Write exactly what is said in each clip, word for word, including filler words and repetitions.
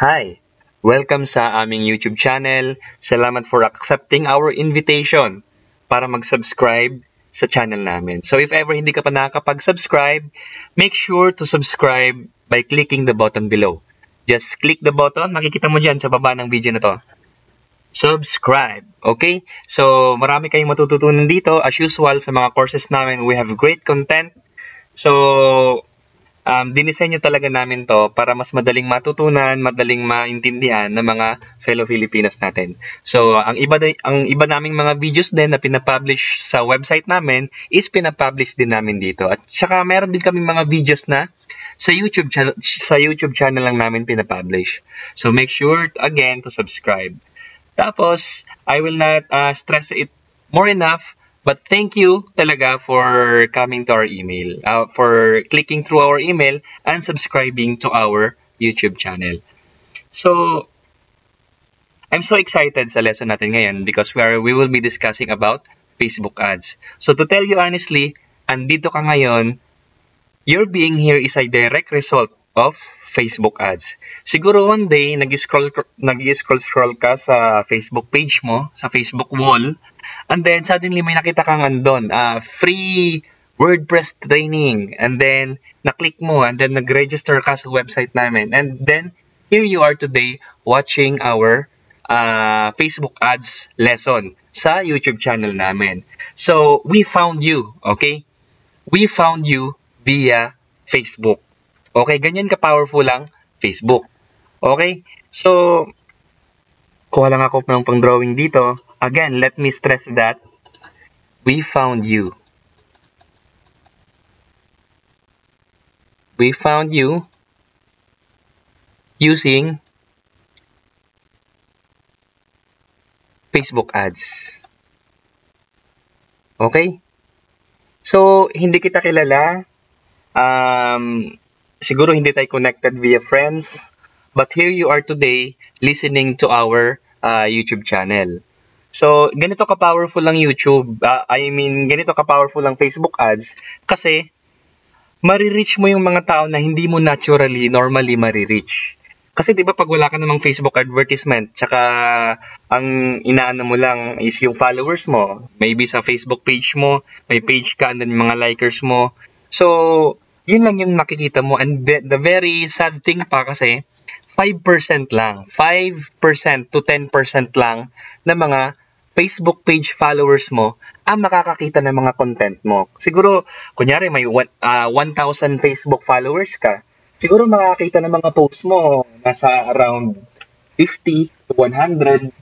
Hi! Welcome sa aming YouTube channel. Salamat for accepting our invitation para mag-subscribe sa channel namin. So if ever hindi ka pa nakakapag-subscribe, make sure to subscribe by clicking the button below. Just click the button, makikita mo dyan sa baba ng video na to. Subscribe, okay? So marami kayong matututunan dito. As usual, sa mga courses namin, we have great content. So Um, dinisenyo talaga namin to para mas madaling matutunan, madaling maintindihan ng mga fellow Filipinos natin. So, ang iba ang iba naming mga videos din na pinapublish sa website namin is pinapublish din namin dito. At saka meron din kaming mga videos na sa YouTube channel sa YouTube channel lang namin pinapublish. So, make sure again to subscribe. Tapos, I will not uh, stress it more enough. But thank you talaga for coming to our email, uh, for clicking through our email and subscribing to our YouTube channel. So, I'm so excited sa lesson natin ngayon because we are we will be discussing about Facebook ads. So to tell you honestly, andito ka ngayon, your being here is a direct result of Facebook ads. Siguro one day, nag-scroll nag-scroll ka sa Facebook page mo, sa Facebook wall, and then suddenly may nakita kang andon, uh, free WordPress training, and then na-click mo, and then nag-register ka sa website namin, and then here you are today watching our uh, Facebook ads lesson sa YouTube channel namin. So, we found you, okay? We found you via Facebook. Okay, ganyan ka-powerful lang Facebook. Okay? So, kuha lang ako ng pang-drawing dito. Again, let me stress that we found you. We found you using Facebook ads. Okay? So, hindi kita kilala. Um... Siguro hindi tayo connected via friends, but here you are today listening to our uh, YouTube channel. So, ganito ka-powerful lang YouTube, uh, I mean, ganito ka-powerful lang Facebook ads kasi marireach mo yung mga tao na hindi mo naturally, normally marireach. Kasi di ba pag wala ka namang Facebook advertisement, tsaka ang inaano mo lang is yung followers mo, maybe sa Facebook page mo, may page ka and then mga likers mo. So, yun lang yung makikita mo. And the very sad thing pa kasi, five percent lang, five percent to ten percent lang na mga Facebook page followers mo ang makakakita ng mga content mo. Siguro, kunyari may uh, one thousand Facebook followers ka, siguro makakakita ng mga posts mo nasa around fifty to one hundred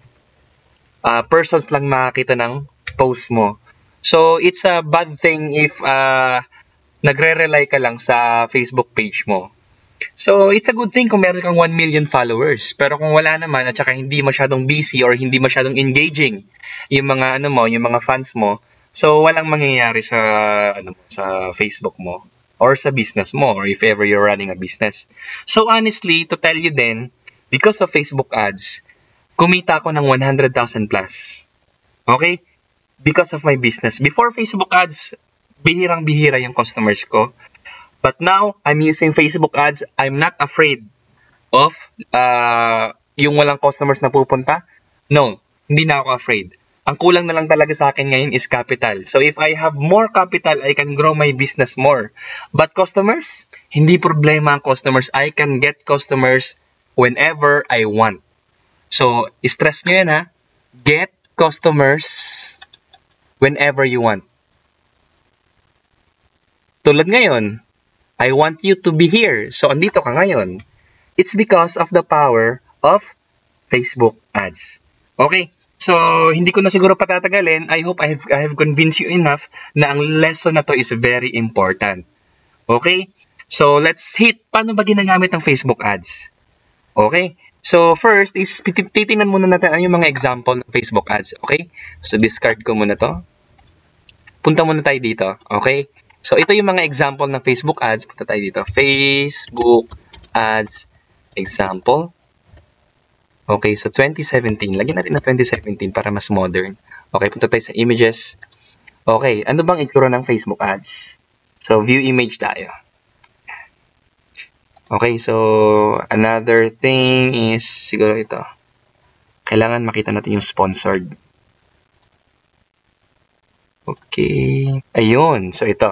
uh, persons lang makakita ng posts mo. So, it's a bad thing if uh, nagre-rely ka lang sa Facebook page mo. So, it's a good thing kung meron kang one million followers. Pero kung wala naman at saka hindi masyadong busy or hindi masyadong engaging yung mga ano mo, yung mga fans mo, so walang mangyayari sa ano sa Facebook mo or sa business mo or if ever you're running a business. So, honestly, to tell you then, because of Facebook ads, kumita ako ng one hundred thousand plus. Okay? Because of my business. Before Facebook ads, bihirang-bihira yung customers ko. But now, I'm using Facebook ads. I'm not afraid of uh, yung walang customers na pupunta. No, hindi na ako afraid. Ang kulang na lang talaga sa akin ngayon is capital. So if I have more capital, I can grow my business more. But customers, hindi problema ang customers. I can get customers whenever I want. So, stress nyo yan ha. Get customers whenever you want. Tulad ngayon, I want you to be here. So, andito ka ngayon. It's because of the power of Facebook ads. Okay? So, hindi ko na siguro patatagalin. I hope I have, I have convinced you enough na ang lesson na to is very important. Okay? So, let's hit. Paano ba ginagamit ang Facebook ads? Okay? So, first is titingnan muna natin ano yung mga example ng Facebook ads. Okay? So, discard ko muna to. Punta muna tayo dito. Okay? So, ito yung mga example ng Facebook ads. Punta tayo dito. Facebook ads example. Okay, so twenty seventeen. Lagyan natin na twenty seventeen para mas modern. Okay, punta tayo sa images. Okay, ano bang itsura ng Facebook ads? So, view image tayo. Okay, so another thing is siguro ito. Kailangan makita natin yung sponsored. Okay. Ayun. So, ito.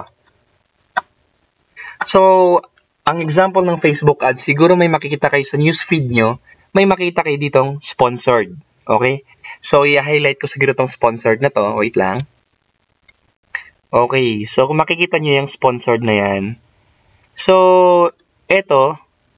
So, ang example ng Facebook ads, siguro may makikita kayo sa newsfeed nyo, may makita kayo ditong sponsored. Okay? So, i-highlight ko siguro itong sponsored na to. Wait lang. Okay. So, kung makikita nyo yung sponsored na yan. So, ito,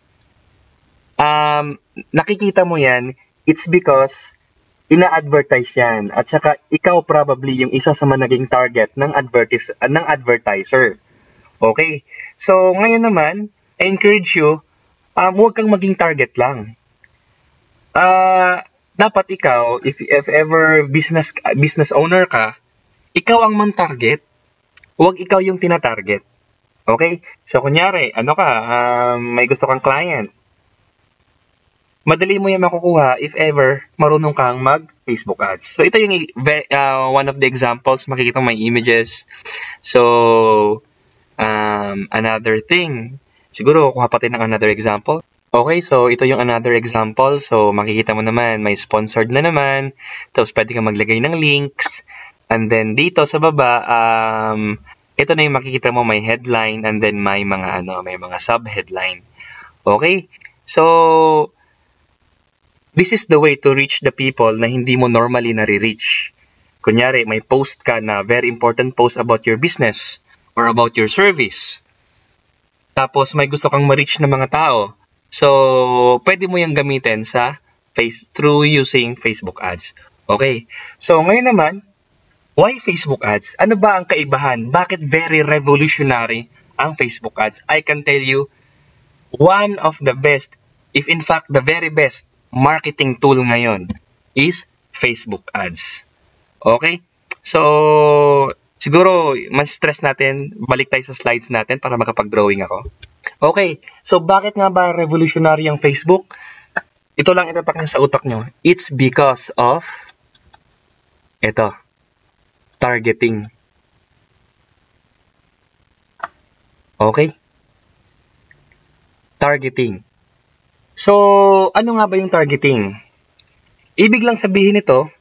um, nakikita mo yan, it's because ina-advertise yan. At saka, ikaw probably yung isa sa mga naging target ng, advertis uh, ng advertiser. Okay. So, ngayon naman, I encourage you, um, huwag kang maging target lang. Uh, dapat ikaw, if, if ever business business owner ka, ikaw ang man-target. Huwag ikaw yung tina-target. Okay? So, kunyari, ano ka, um, may gusto kang client. Madali mo yan makukuha if ever marunong kang mag-Facebook ads. So, ito yung uh, one of the examples. Makikita mo may images. So, Um, another thing, siguro kuha pa tayo ng another example. Okay, so ito yung another example. So makikita mo naman, may sponsored na naman. Tapos pwede kang maglagay ng links. And then dito sa baba, um, ito na yung makikita mo, may headline and then may mga ano, may mga sub-headline. Okay? So this is the way to reach the people na hindi mo normally nare-reach. Kunyari, may post ka na very important post about your business or about your service. Tapos may gusto kang ma-reach ng mga tao. So, pwede mo yung gamitin sa face through using Facebook ads. Okay. So, ngayon naman, why Facebook ads? Ano ba ang kaibahan? Bakit very revolutionary ang Facebook ads? I can tell you, one of the best, if in fact the very best marketing tool ngayon is Facebook ads. Okay? So, siguro, mas stress natin, balik tayo sa slides natin para makapag-drawing ako. Okay, so bakit nga ba revolutionary ang Facebook? Ito lang itatak nyo sa utak nyo. It's because of, ito, targeting. Okay? Targeting. So, ano nga ba yung targeting? Ibig lang sabihin ito,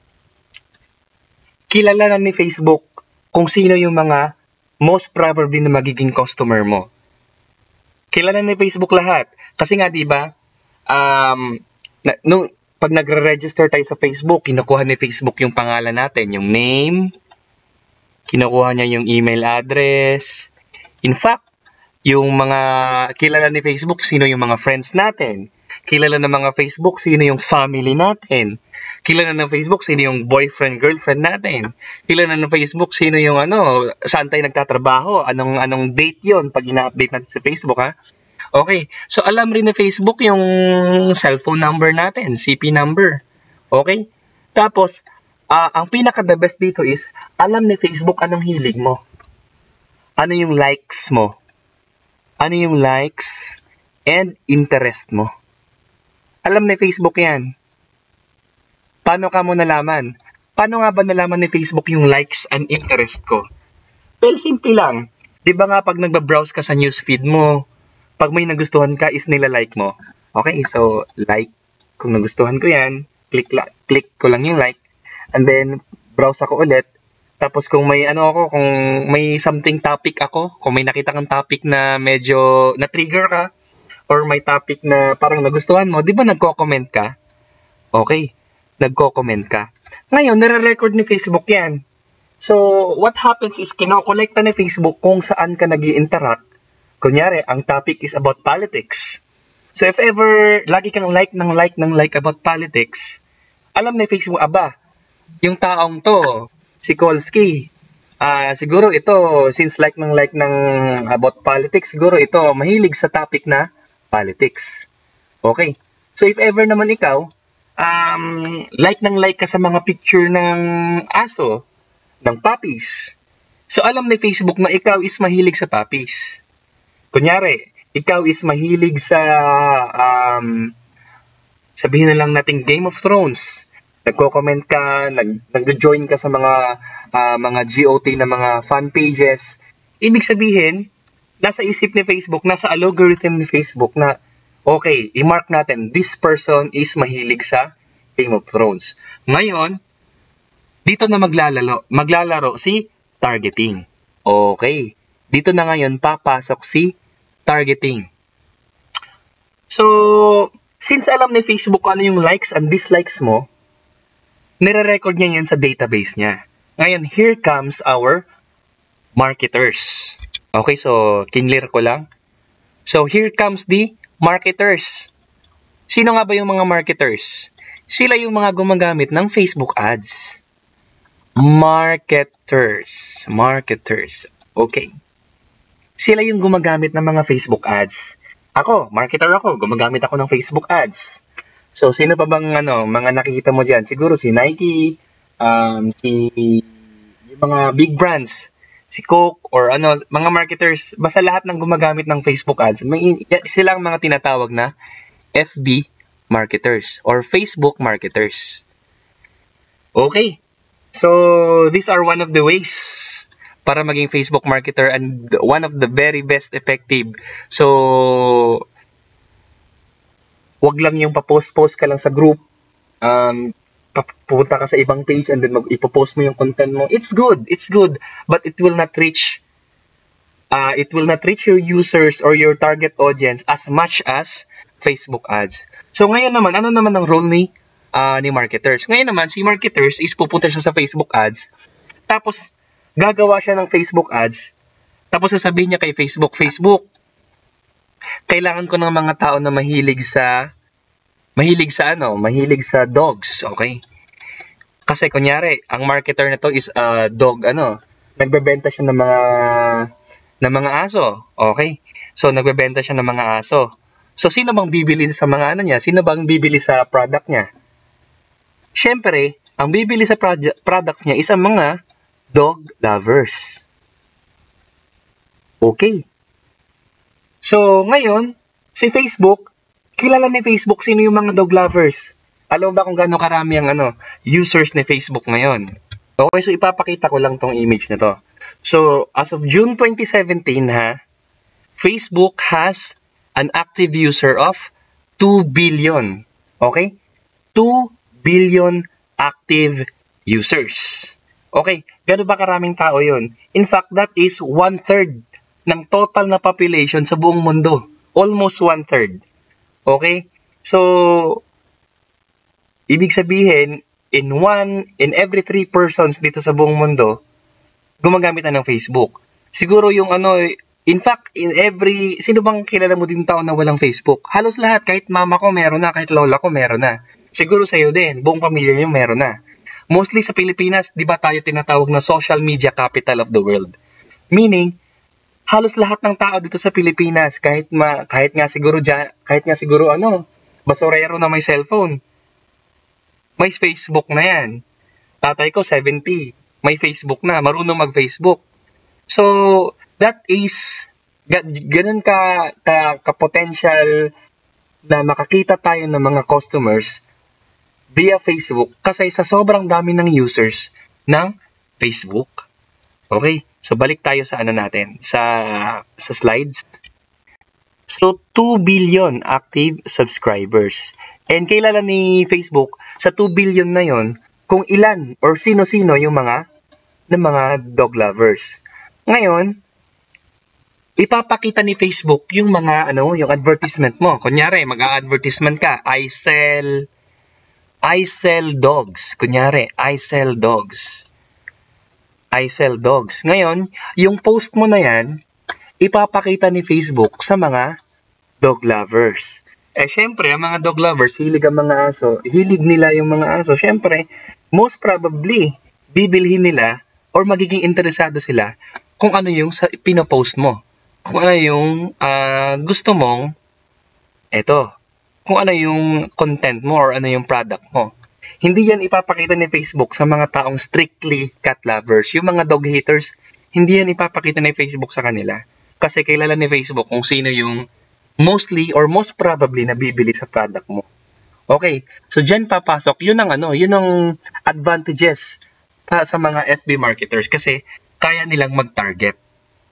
kilala na ni Facebook kung sino yung mga most probably na magiging customer mo. Kilala ni Facebook lahat. Kasi nga, di ba, um, na, no, pag nagre-register tayo sa Facebook, kinukuha ni Facebook yung pangalan natin, yung name, kinukuha niya yung email address. In fact, yung mga kilala ni Facebook, sino yung mga friends natin. Kilala ng mga Facebook, sino yung family natin. Kilala ng Facebook, sino yung boyfriend, girlfriend natin. Kilala ng Facebook, sino yung ano, saan tayo nagtatrabaho, anong, anong date yon pag ina-update natin sa Facebook, ha? Okay, so alam rin ni Facebook yung cellphone number natin, C P number. Okay? Tapos, uh, ang pinaka-the best dito is, alam ni Facebook anong hilig mo. Ano yung likes mo. Ano yung likes and interest mo. Alam ni Facebook yan. Paano ka mo nalaman? Paano nga ba nalaman ni Facebook yung likes and interest ko? Well, simple lang. Di ba nga pag nagbabrowse ka sa newsfeed mo, pag may nagustuhan ka is nilalike mo. Okay, so like. Kung nagustuhan ko yan, click, la- click ko lang yung like. And then, browse ako ulit. Tapos kung may ano ako, kung may something topic ako, kung may nakita kang topic na medyo na-trigger ka, or may topic na parang nagustuhan mo, di ba nagko-comment ka? Okay, nagko-comment ka. Ngayon, nare-record ni Facebook yan. So, what happens is, kinokolekta ni Facebook kung saan ka nag-i-interact. Kunyari, ang topic is about politics. So, if ever, lagi kang like ng like ng like about politics, alam ni Facebook, aba, yung taong to, si Kolsky, uh, siguro ito, since like ng like ng about politics, siguro ito, mahilig sa topic na politics. Okay. So, if ever naman ikaw, um, like ng like ka sa mga picture ng aso, ng puppies. So, alam ni Facebook na ikaw is mahilig sa puppies. Kunyari, ikaw is mahilig sa, um, sabihin na lang natin Game of Thrones. Nagko-comment ka, nag, nag-join ka sa mga, uh, mga G O T na mga fan pages. Ibig sabihin, nasa isip ni Facebook, nasa algorithm ni Facebook na, okay, i-mark natin, this person is mahilig sa Game of Thrones. Ngayon, dito na maglalaro, maglalaro si targeting. Okay. Dito na ngayon papasok si targeting. So, since alam ni Facebook ano yung likes and dislikes mo, nire-record niya yan sa database niya. Ngayon, here comes our marketers. Okay, so, kinlear ko lang. So, here comes the marketers. Sino nga ba yung mga marketers? Sila yung mga gumagamit ng Facebook ads. Marketers. Marketers. Okay. Sila yung gumagamit ng mga Facebook ads. Ako, marketer ako, gumagamit ako ng Facebook ads. So, sino pa bang ano, mga nakikita mo dyan? Siguro si Nike, um, si yung mga big brands, si Coke, or ano, mga marketers, basta lahat ng gumagamit ng Facebook ads. May, silang mga tinatawag na F B marketers or Facebook marketers. Okay. So, these are one of the ways para maging Facebook marketer and one of the very best effective. So, wag lang yung pa-post-post ka lang sa group. Um, pupunta ka sa ibang page and then mag-ipopost mo yung content mo. It's good. It's good. But it will not reach uh, it will not reach your users or your target audience as much as Facebook ads. So, ngayon naman, ano naman ang role ni Uh, ni marketers. Ngayon naman, si marketers is pupunta siya sa Facebook ads, tapos gagawa siya ng Facebook ads, tapos sasabihin niya kay Facebook, Facebook, kailangan ko ng mga tao na mahilig sa, mahilig sa ano, mahilig sa dogs, okay? Kasi kunyari, ang marketer na to is uh, dog, ano, nagbebenta siya ng mga, ng mga aso, okay? So, nagbebenta siya ng mga aso. So, sino bang bibili sa mga ano niya? Sino bang bibili sa product niya? Siyempre, ang bibili sa project, products niya is ang mga dog lovers. Okay. So, ngayon, si Facebook, kilala ni Facebook sino yung mga dog lovers. Alam mo ba kung gaano karami ang ano, users ni Facebook ngayon? Okay, so ipapakita ko lang tong image na to. So, as of June twenty seventeen, ha, Facebook has an active user of two billion. Okay? two billion active users. Okay, gano'n ba karaming tao yun? In fact, that is one-third ng total na population sa buong mundo. Almost one-third. Okay? So, ibig sabihin, in one, in every three persons dito sa buong mundo, gumagamit na ng Facebook. Siguro yung ano, in fact, in every, sino bang kilala mo din tao na walang Facebook? Halos lahat, kahit mama ko meron na, kahit lola ko meron na. Siguro sa'yo din, buong pamilya niyo meron na. Mostly sa Pilipinas, di ba tayo tinatawag na social media capital of the world? Meaning, halos lahat ng tao dito sa Pilipinas, kahit ma, kahit nga siguro dyan, kahit nga siguro ano, basurero na may cellphone, may Facebook na yan. Tatay ko seventy, may Facebook na, marunong mag-Facebook. So, that is, ganun ka, ka, ka-potential na makakita tayo ng mga customers via Facebook kasi sa sobrang dami ng users ng Facebook. Okay, so balik tayo sa ano natin, sa, sa slides. So, two billion active subscribers. And kilala ni Facebook sa two billion na yon kung ilan or sino-sino yung mga ng mga dog lovers. Ngayon, ipapakita ni Facebook yung mga ano, yung advertisement mo. Kunyari, mag-a-advertisement ka, I sell I sell dogs. Kunyari, I sell dogs. I sell dogs. Ngayon, yung post mo na yan, ipapakita ni Facebook sa mga dog lovers. Eh, syempre, ang mga dog lovers, hilig ang mga aso. Hilig nila yung mga aso. Syempre, most probably, bibilhin nila or magiging interesado sila kung ano yung sa, pinopost mo. Kung ano yung uh, gusto mong, eto, kung ano yung content mo or ano yung product mo. Hindi yan ipapakita ni Facebook sa mga taong strictly cat lovers. Yung mga dog haters, hindi yan ipapakita ni Facebook sa kanila. Kasi kilala ni Facebook kung sino yung mostly or most probably na bibili sa product mo. Okay, so dyan papasok, yun ang ano, yun ang advantages pa sa mga F B marketers kasi kaya nilang mag-target.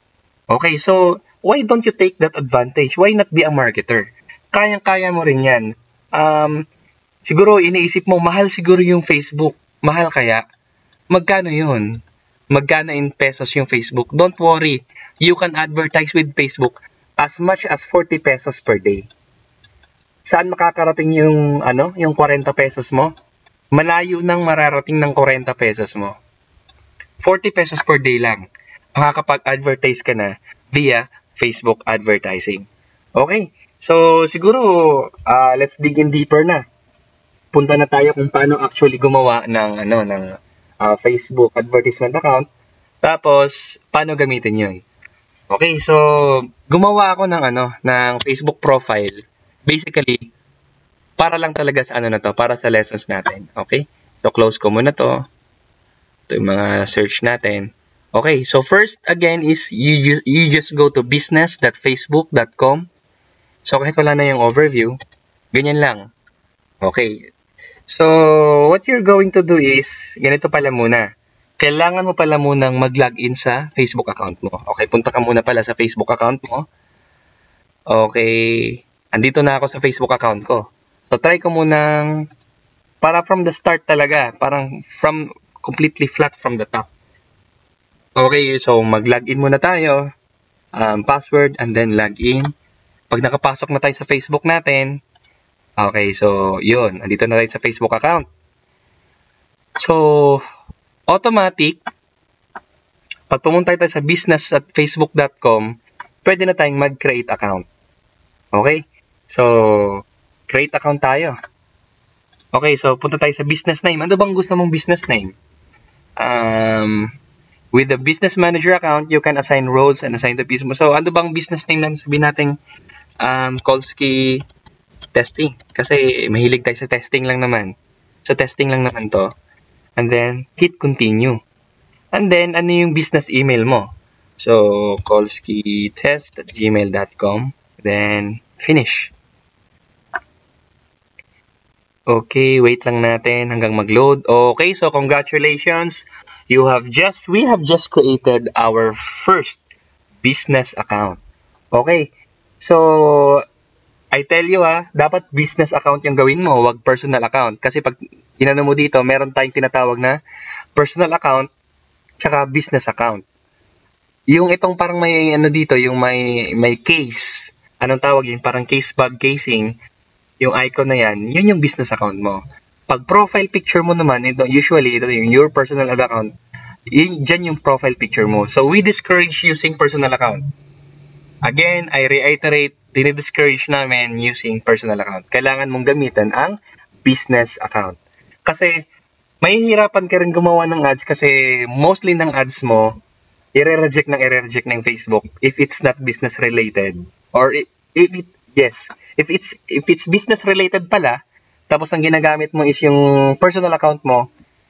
Okay, so why don't you take that advantage? Why not be a marketer? Kayang-kaya mo rin yan. Um, siguro iniisip mo, mahal siguro yung Facebook. Mahal kaya? Magkano yun? Magkano in pesos yung Facebook? Don't worry. You can advertise with Facebook as much as forty pesos per day. Saan makakarating yung ano, yung forty pesos mo? Malayo nang mararating ng forty pesos mo. forty pesos per day lang. Makakapag-advertise ka na via Facebook advertising. Okay. So, siguro, uh, let's dig in deeper na. Punta na tayo kung paano actually gumawa ng ano ng uh, Facebook advertisement account. Tapos, paano gamitin 'yun? Okay, so gumawa ako ng ano ng Facebook profile. Basically, para lang talaga sa ano na to, para sa lessons natin. Okay? So close ko muna to. Ito yung mga search natin. Okay, so first again is you you just go to business dot facebook dot com. So kahit wala na yung overview, ganyan lang. Okay. So what you're going to do is ganito pala muna. Kailangan mo pala munang mag-login sa Facebook account mo. Okay, punta ka muna pala sa Facebook account mo. Okay, andito na ako sa Facebook account ko. So try ko munang para from the start talaga, parang from completely flat from the top. Okay, so mag-login muna tayo. Um, password and then login. Pag nakapasok na tayo sa Facebook natin, okay, so yun, andito na tayo sa Facebook account. So, automatic, pag pumunta tayo sa business at facebook dot com, pwede na tayong mag-create account. Okay? So, create account tayo. Okay, so punta tayo sa business name. Ano bang gusto mong business name? Um, with the business manager account, you can assign roles and assign the business. So, ano bang business name lang sabihin natin? Um, Kolsky Testing. Kasi mahilig tayo sa testing lang naman. So, testing lang naman to. And then, hit continue. And then, ano yung business email mo? So, kolskytest at gmail dot com. Then, finish. Okay, wait lang natin hanggang mag-load. Okay, so congratulations. You have just, we have just created our first business account. Okay, so, I tell you ha, dapat business account yung gawin mo, wag personal account. Kasi pag inano mo dito, meron tayong tinatawag na personal account tsaka business account. Yung itong parang may ano dito, yung may may case. Anong tawag yun? Parang case bag casing. Yung icon na yan, yun yung business account mo. Pag profile picture mo naman, ito, usually, ito yung your personal account, yun, dyan yung profile picture mo. So, we discourage using personal account. Again, I reiterate, dinidiscourage namin using personal account. Kailangan mong gamitan ang business account. Kasi, mahihirapan ka rin gumawa ng ads kasi mostly ng ads mo, i-reject ng i-reject ng Facebook if it's not business related. Or if it, yes, if it's if it's business related pala, tapos ang ginagamit mo is yung personal account mo,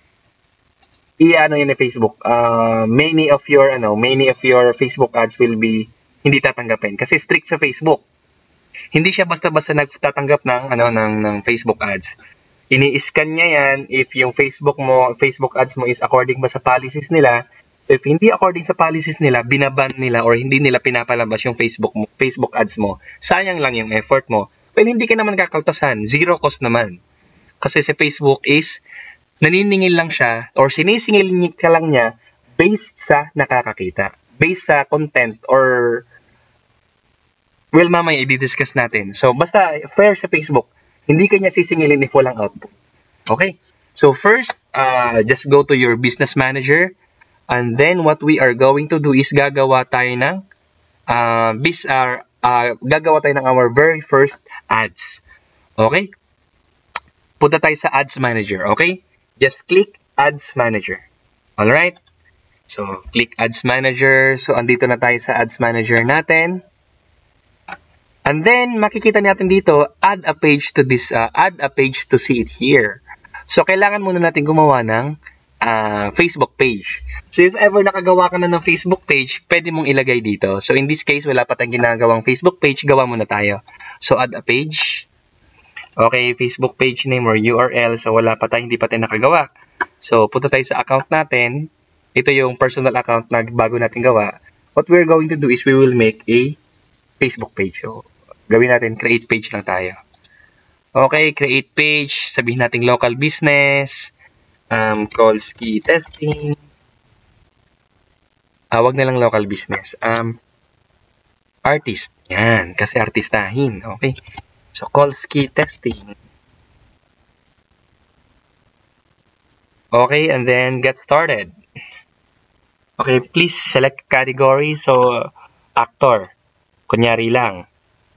i-ano yun ni Facebook. Uh, many of your ano, many of your Facebook ads will be hindi tatanggapin kasi strict sa Facebook. Hindi siya basta-basta nagtatanggap ng ano ng ng Facebook ads. Ini-scan niya yan if yung Facebook mo, Facebook ads mo is according ba sa policies nila. So if hindi according sa policies nila, binaban nila or hindi nila pinapalabas yung Facebook mo, Facebook ads mo, sayang lang yung effort mo. Well, hindi ka naman kakaltasan. Zero cost naman. Kasi sa Facebook is, naniningil lang siya or sinisingil ka lang niya based sa nakakakita. Based sa content or, well, mamaya i-discuss natin. So, basta fair sa Facebook, hindi ka niya sisingilin if walang output. Okay? So, first, uh, just go to your business manager. And then what we are going to do is gagawa tayo ng uh, bis, uh, uh, gagawa tayo ng our very first ads. Okay? Punta tayo sa ads manager. Okay? Just click ads manager. Alright? So, click ads manager. So, andito na tayo sa ads manager natin. And then, makikita natin dito, add a page to this, uh, add a page to see it here. So, kailangan muna natin gumawa ng Uh, Facebook page. So, if ever nakagawa ka na ng Facebook page, pwede mong ilagay dito. So, in this case, wala pa tayong ginagawang Facebook page, gawa muna tayo. So, add a page. Okay, Facebook page name or U R L. So, wala pa tayo, hindi pa tayo nakagawa. So, punta tayo sa account natin. Ito yung personal account na bago natin gawa. what we're going to do is we will make a Facebook page. So, gawin natin, create page lang tayo. Okay, create page. Sabihin natin local business. Um, call ski testing. Ah, wag na lang local business. Um, artist. Yan, kasi artistahin. Okay. So, call ski testing. Okay, and then get started. Okay, please select category. So, actor. Kunyari lang.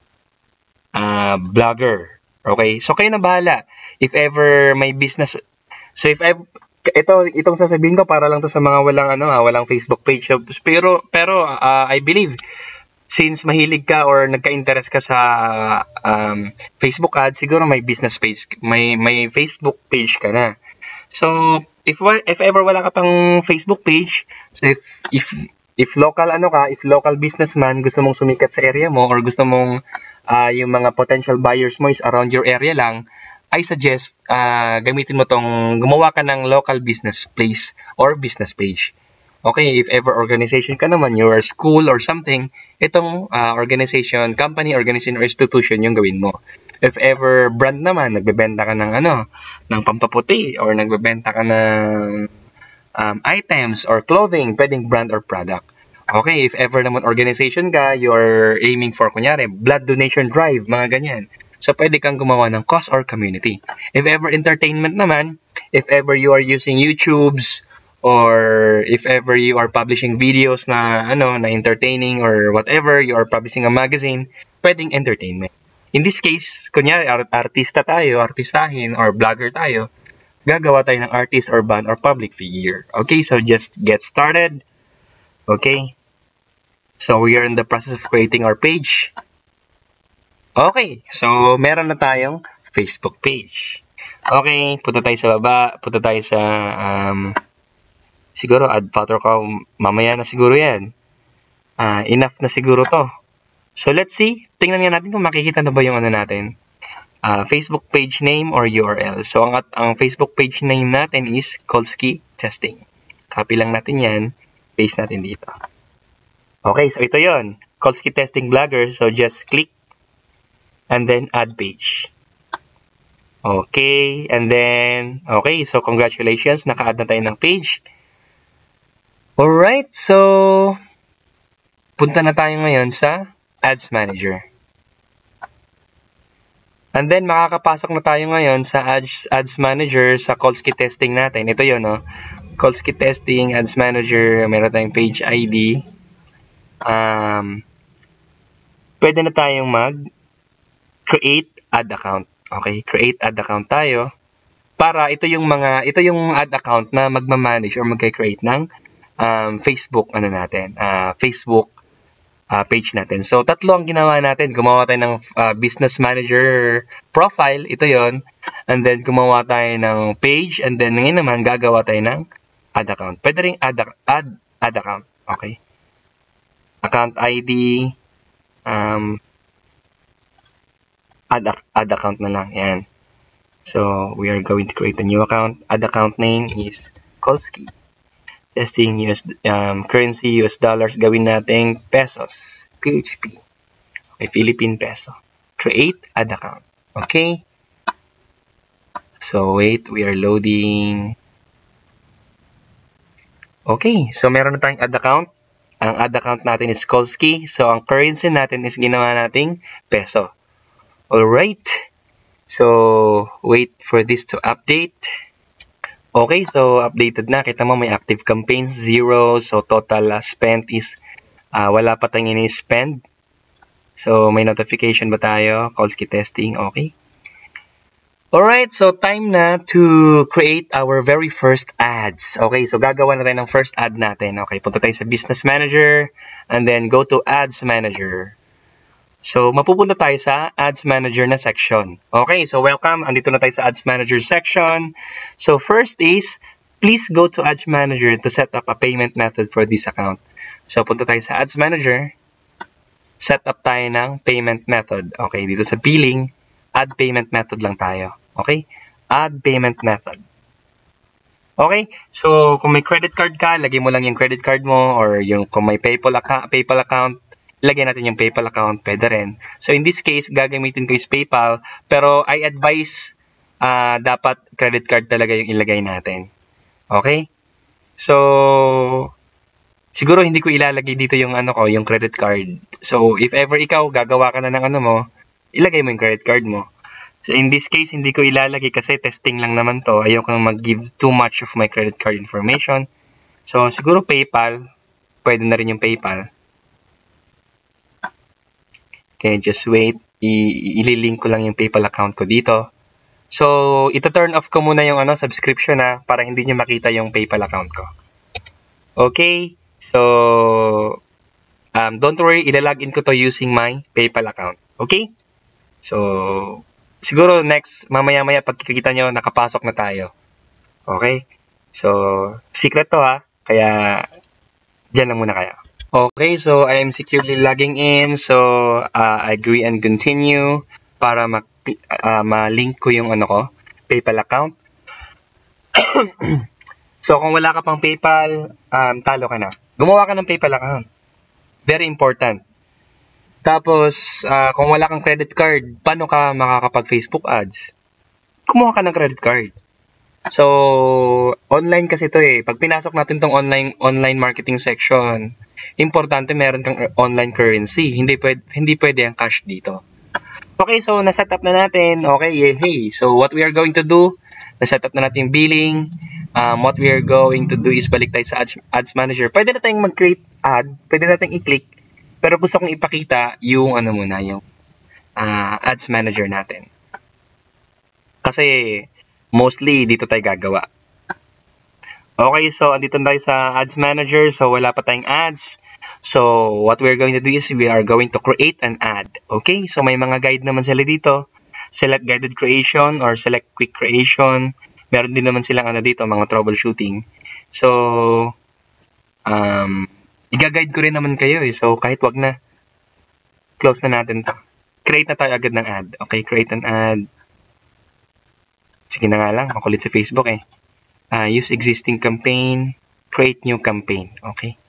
Uh, blogger. Okay, so kayo na bahala. If ever may business, so if I, ito, itong sasabihin ko para lang to sa mga walang ano, ha, walang Facebook page. Pero, pero uh, I believe, since mahilig ka or nagka-interest ka sa um, Facebook ads, siguro may business page, may may Facebook page ka na. So, if if ever wala ka pang Facebook page, so if if if local ano ka, if local businessman, gusto mong sumikat sa area mo or gusto mong uh, yung mga potential buyers mo is around your area lang, I suggest uh, gamitin mo tong gumawa ka ng local business place or business page. Okay, if ever organization ka naman, your school or something, itong uh, organization, company, organization, or institution yung gawin mo. If ever brand naman, nagbebenta ka ng ano, ng pampaputi, or nagbebenta ka ng um, items or clothing, pwedeng brand or product. Okay, if ever naman organization ka, you're aiming for, kunyari, blood donation drive, mga ganyan. So, pwede kang gumawa ng cause or community. If ever entertainment naman, if ever you are using YouTubes, or if ever you are publishing videos na ano na entertaining or whatever, you are publishing a magazine, pwedeng entertainment. In this case, kunyari art artista tayo, artistahin, or vlogger tayo, gagawa tayo ng artist or band or public figure. Okay, so just get started. Okay, so we are in the process of creating our page. Okay, so meron na tayong Facebook page. Okay, punta tayo sa baba, punta tayo sa um, siguro, add photo ko, mamaya na siguro yan. Uh, enough na siguro to. So, let's see. Tingnan nga natin kung makikita na ba yung ano natin. Uh, Facebook page name or U R L. So, ang, ang Facebook page name natin is Kolski Testing. Copy lang natin yan. Paste natin dito. Okay, so ito yon, Kolski Testing Blogger. So, just click and then add page. Okay, and then, okay, so congratulations, naka-add na tayo ng page. Alright, so punta na tayo ngayon sa Ads Manager. And then makakapasok na tayo ngayon sa Ads, Ads Manager sa Kolski Testing natin. Ito yun, no? Kolski Testing, Ads Manager, meron tayong page I D. Um, pwede na tayong mag-create ad account. Okay, create ad account tayo. Para ito yung mga, ito yung ad account na magmamanage or mag-create ng Um, Facebook, ano natin, uh, Facebook uh, page natin. So, tatlo ang ginawa natin. Gumawa tayo ng uh, business manager profile, ito yon. And then, gumawa tayo ng page. And then, ngayon naman, gagawa tayo ng ad account. Pwede rin ad, ad, ad account. Okay. Account I D, um, ad, ad account na lang. Yan. So, we are going to create a new account. Ad account name is Kolski. Testing U S um, currency, U S dollars, gawin natin pesos, P H P, okay, Philippine peso. Create ad account. Okay. So, wait, we are loading. Okay, so meron na tayong ad account. Ang ad account natin is Kolski. So, ang currency natin is ginawa nating peso. Alright. So, wait for this to update. Okay, so updated na. Kita mo may active campaigns, zero. So total uh, spent is uh, wala pa tayong ini-spend. So may notification ba tayo? Kolski Testing, okay. Alright, so time na to create our very first ads. Okay, so gagawa na tayo ng first ad natin. Okay, punta tayo sa Business Manager and then go to Ads Manager. So, mapupunta tayo sa Ads Manager na section. Okay, so welcome. Andito na tayo sa Ads Manager section. So, first is, please go to Ads Manager to set up a payment method for this account. So, punta tayo sa Ads Manager. Set up tayo ng payment method. Okay, dito sa billing, add payment method lang tayo. Okay, add payment method. Okay? So, kung may credit card ka, lagay mo lang yung credit card mo or yung kung may PayPal, account, PayPal account, ilagay natin yung PayPal account, pwede rin. So, in this case, gagamitin ko is PayPal, pero I advise uh, dapat credit card talaga yung ilagay natin. Okay? So, siguro hindi ko ilalagay dito yung ano ko, yung credit card. So, if ever ikaw, gagawa ka na ng ano mo, ilagay mo yung credit card mo. So, in this case, hindi ko ilalagay kasi testing lang naman to. Ayoko nang mag-give too much of my credit card information. So, siguro PayPal. Pwede na rin yung PayPal. Okay, just wait. I- ililink ko lang yung PayPal account ko dito. So, ito-turn off ko muna yung ano, subscription na para hindi nyo makita yung PayPal account ko. Okay, so, um, don't worry, ilalagin ko to using my PayPal account. Okay? So, siguro next, mamaya-maya pagkikita nyo, nakapasok na tayo. Okay? So, secret to ha. Kaya, dyan lang muna kayo. Okay, so I am securely logging in. So, uh, agree and continue para ma- uh, ma-link ko yung ano ko, PayPal account. So, kung wala ka pang PayPal, um, talo ka na. Gumawa ka ng PayPal account. Very important. Tapos, uh, kung wala kang credit card, paano ka makakapag-Facebook ads? Kumuha ka ng credit card. So, online kasi to eh. Pag pinasok natin tong online online marketing section, importante meron kang online currency. Hindi pwede, hindi pwede ang cash dito. Okay, so na-set up na natin. Okay, hey. So, what we are going to do, na-set up na natin yung billing. Um, what we are going to do is balik tayo sa ads, ads manager. Pwede na tayong mag-create ad. Pwede na tayong i-click. Pero gusto kong ipakita yung ano muna, yung uh, ads manager natin. Kasi, mostly, dito tayo gagawa. Okay, so andito tayo sa ads manager. So, wala pa tayong ads. So, what we're going to do is we are going to create an ad. Okay, so may mga guide naman sila dito. Select guided creation or select quick creation. Meron din naman silang ano dito, mga troubleshooting. So, um, i-guide ko rin naman kayo eh. So, kahit wag na, close na natin to. Create na tayo agad ng ad. Okay, create an ad. Sige na nga lang, makulit sa Facebook eh. Uh, use existing campaign, create new campaign. Okay.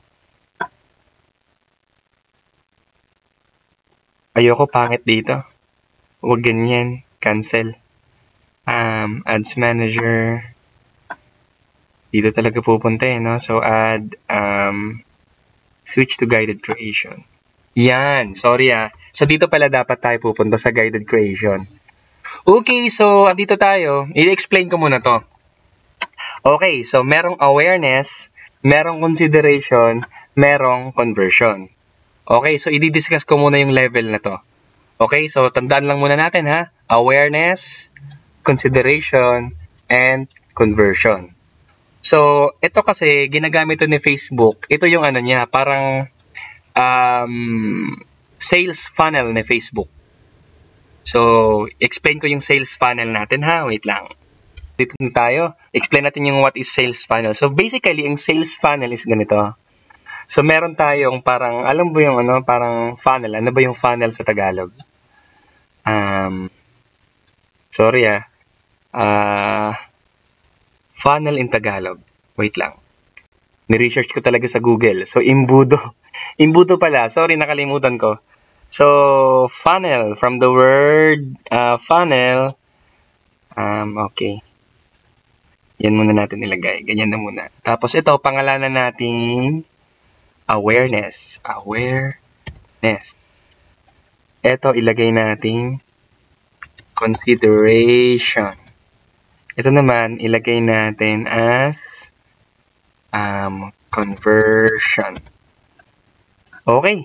Ayoko pangit dito. Huwag ganyan. Cancel. Um, ads manager. Dito talaga pupunta eh, no? So, add, um, switch to guided creation. Yan. Sorry ah. So, dito pala dapat tayo pupunta sa guided creation. Okay, so, andito tayo. I-explain ko muna to. Okay, so merong awareness, merong consideration, merong conversion. Okay, so i-discuss ko muna yung level na to. Okay, so tandaan lang muna natin ha. Awareness, consideration, and conversion. So, ito kasi, ginagamit to ni Facebook. Ito yung ano niya, parang um, sales funnel ni Facebook. So, explain ko yung sales funnel natin ha. Wait lang. Dito na tayo. Explain natin yung what is sales funnel. So, basically, ang sales funnel is ganito. So, meron tayong parang, alam mo yung ano, parang funnel. Ano ba yung funnel sa Tagalog? Um, sorry ah. Uh, funnel in Tagalog. Wait lang. Ni-research ko talaga sa Google. So, imbudo. Imbudo pala. Sorry, nakalimutan ko. So, funnel. From the word uh, funnel. Um, okay. Yan muna natin ilagay. Ganyan na muna. Tapos ito, pangalanan natin awareness. Awareness. Ito, ilagay natin consideration. Ito naman, ilagay natin as um, conversion. Okay.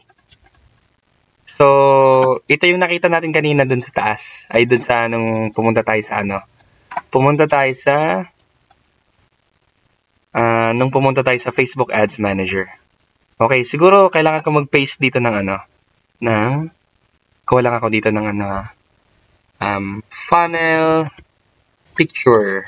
So, ito yung nakita natin kanina dun sa taas. Ay, dun sa nung pumunta tayo sa ano. Pumunta tayo sa Uh, nung pumunta tayo sa Facebook Ads Manager. Okay, siguro kailangan ko mag-paste dito ng ano, ng, kuha lang ako dito ng ano, um, funnel picture.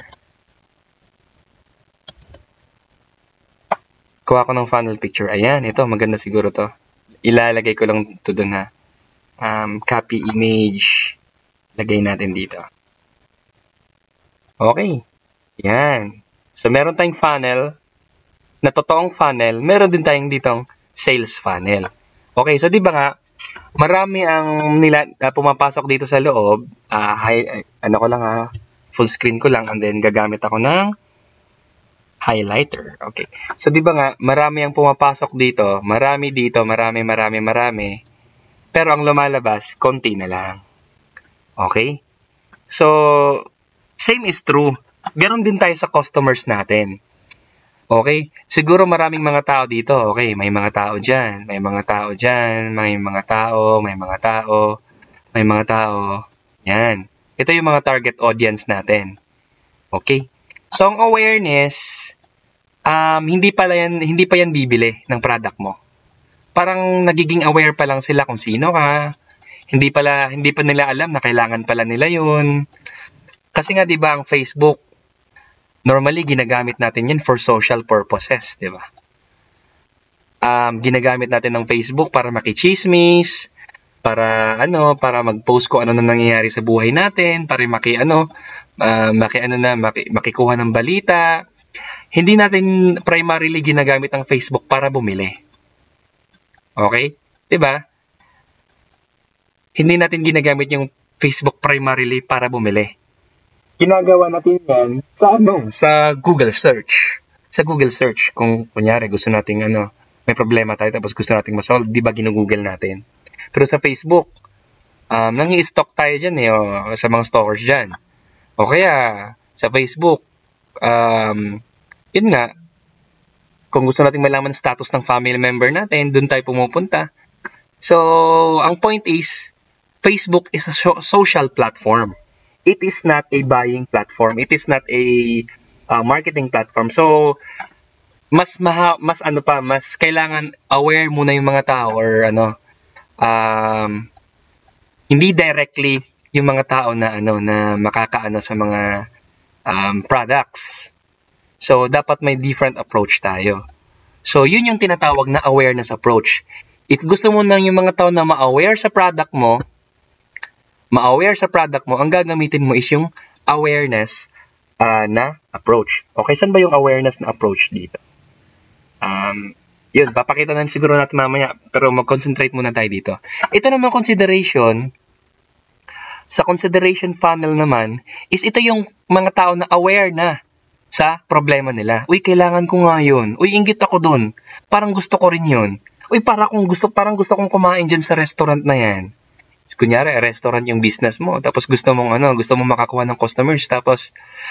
Kuha ko ng funnel picture. Ayan, ito, maganda siguro to. Ilalagay ko lang to dun ha. Um, copy image. Lagay natin dito. Okay. Yan. So, meron tayong funnel na totoong funnel, meron din tayong ditong sales funnel. Okay, so di ba nga, marami ang nila uh, pumapasok dito sa loob. Uh, hi, ano ko lang ha, full screen ko lang and then gagamit ako ng highlighter. Okay. So di ba nga, marami ang pumapasok dito, marami dito, marami, marami, marami. Pero ang lumalabas, konti na lang. Okay? So, same is true. Ganon din tayo sa customers natin. Okay? Siguro maraming mga tao dito. Okay, may mga tao dyan. May mga tao dyan. May mga tao. May mga tao. May mga tao. Yan. Ito yung mga target audience natin. Okay? So, ang awareness, um, hindi, pala yan, hindi pa yan bibili ng product mo. Parang nagiging aware pa lang sila kung sino ka. Hindi pala, hindi pa nila alam na kailangan pala nila yun. Kasi nga, di ba, ang Facebook, normally, ginagamit natin yan for social purposes, di ba? Um, ginagamit natin ng Facebook para makichismis, para ano, para mag-post ko ano na nangyayari sa buhay natin, para maki ano, uh, maki ano na, maki, makikuha ng balita. Hindi natin primarily ginagamit ang Facebook para bumili. Okay? Di ba? Hindi natin ginagamit yung Facebook primarily para bumili. Ginagawa natin yan sa ano? Sa Google search. Sa Google search, kung kunyari gusto nating ano, may problema tayo tapos gusto nating ma-solve, di ba ginugoogle natin? Pero sa Facebook, um, nangi-stalk tayo dyan eh, o, sa mga stalkers dyan. O kaya, sa Facebook, um, yun nga, kung gusto nating malaman status ng family member natin, dun tayo pumupunta. So, ang point is, Facebook is a so- social platform. It is not a buying platform. It is not a uh, marketing platform. So, mas maha, mas ano pa, mas kailangan aware muna yung mga tao or ano, um, hindi directly yung mga tao na ano na makakaano sa mga um, products. So, dapat may different approach tayo. So, yun yung tinatawag na awareness approach. If gusto mo nang yung mga tao na ma-aware sa product mo, ma-aware sa product mo, ang gagamitin mo is yung awareness uh, na approach. Okay, saan ba yung awareness na approach dito? Um, yun, papakita na siguro natin mamaya, pero mag-concentrate muna tayo dito. Ito naman consideration, sa consideration funnel naman, is ito yung mga tao na aware na sa problema nila. Uy, kailangan ko nga yun. Uy, inggit ako dun. Parang gusto ko rin yun. Uy, para kung gusto, parang gusto kong kumain dyan sa restaurant na yan. Kunyari, restaurant yung business mo, tapos gusto mong ano, gusto mong makakuha ng customers, tapos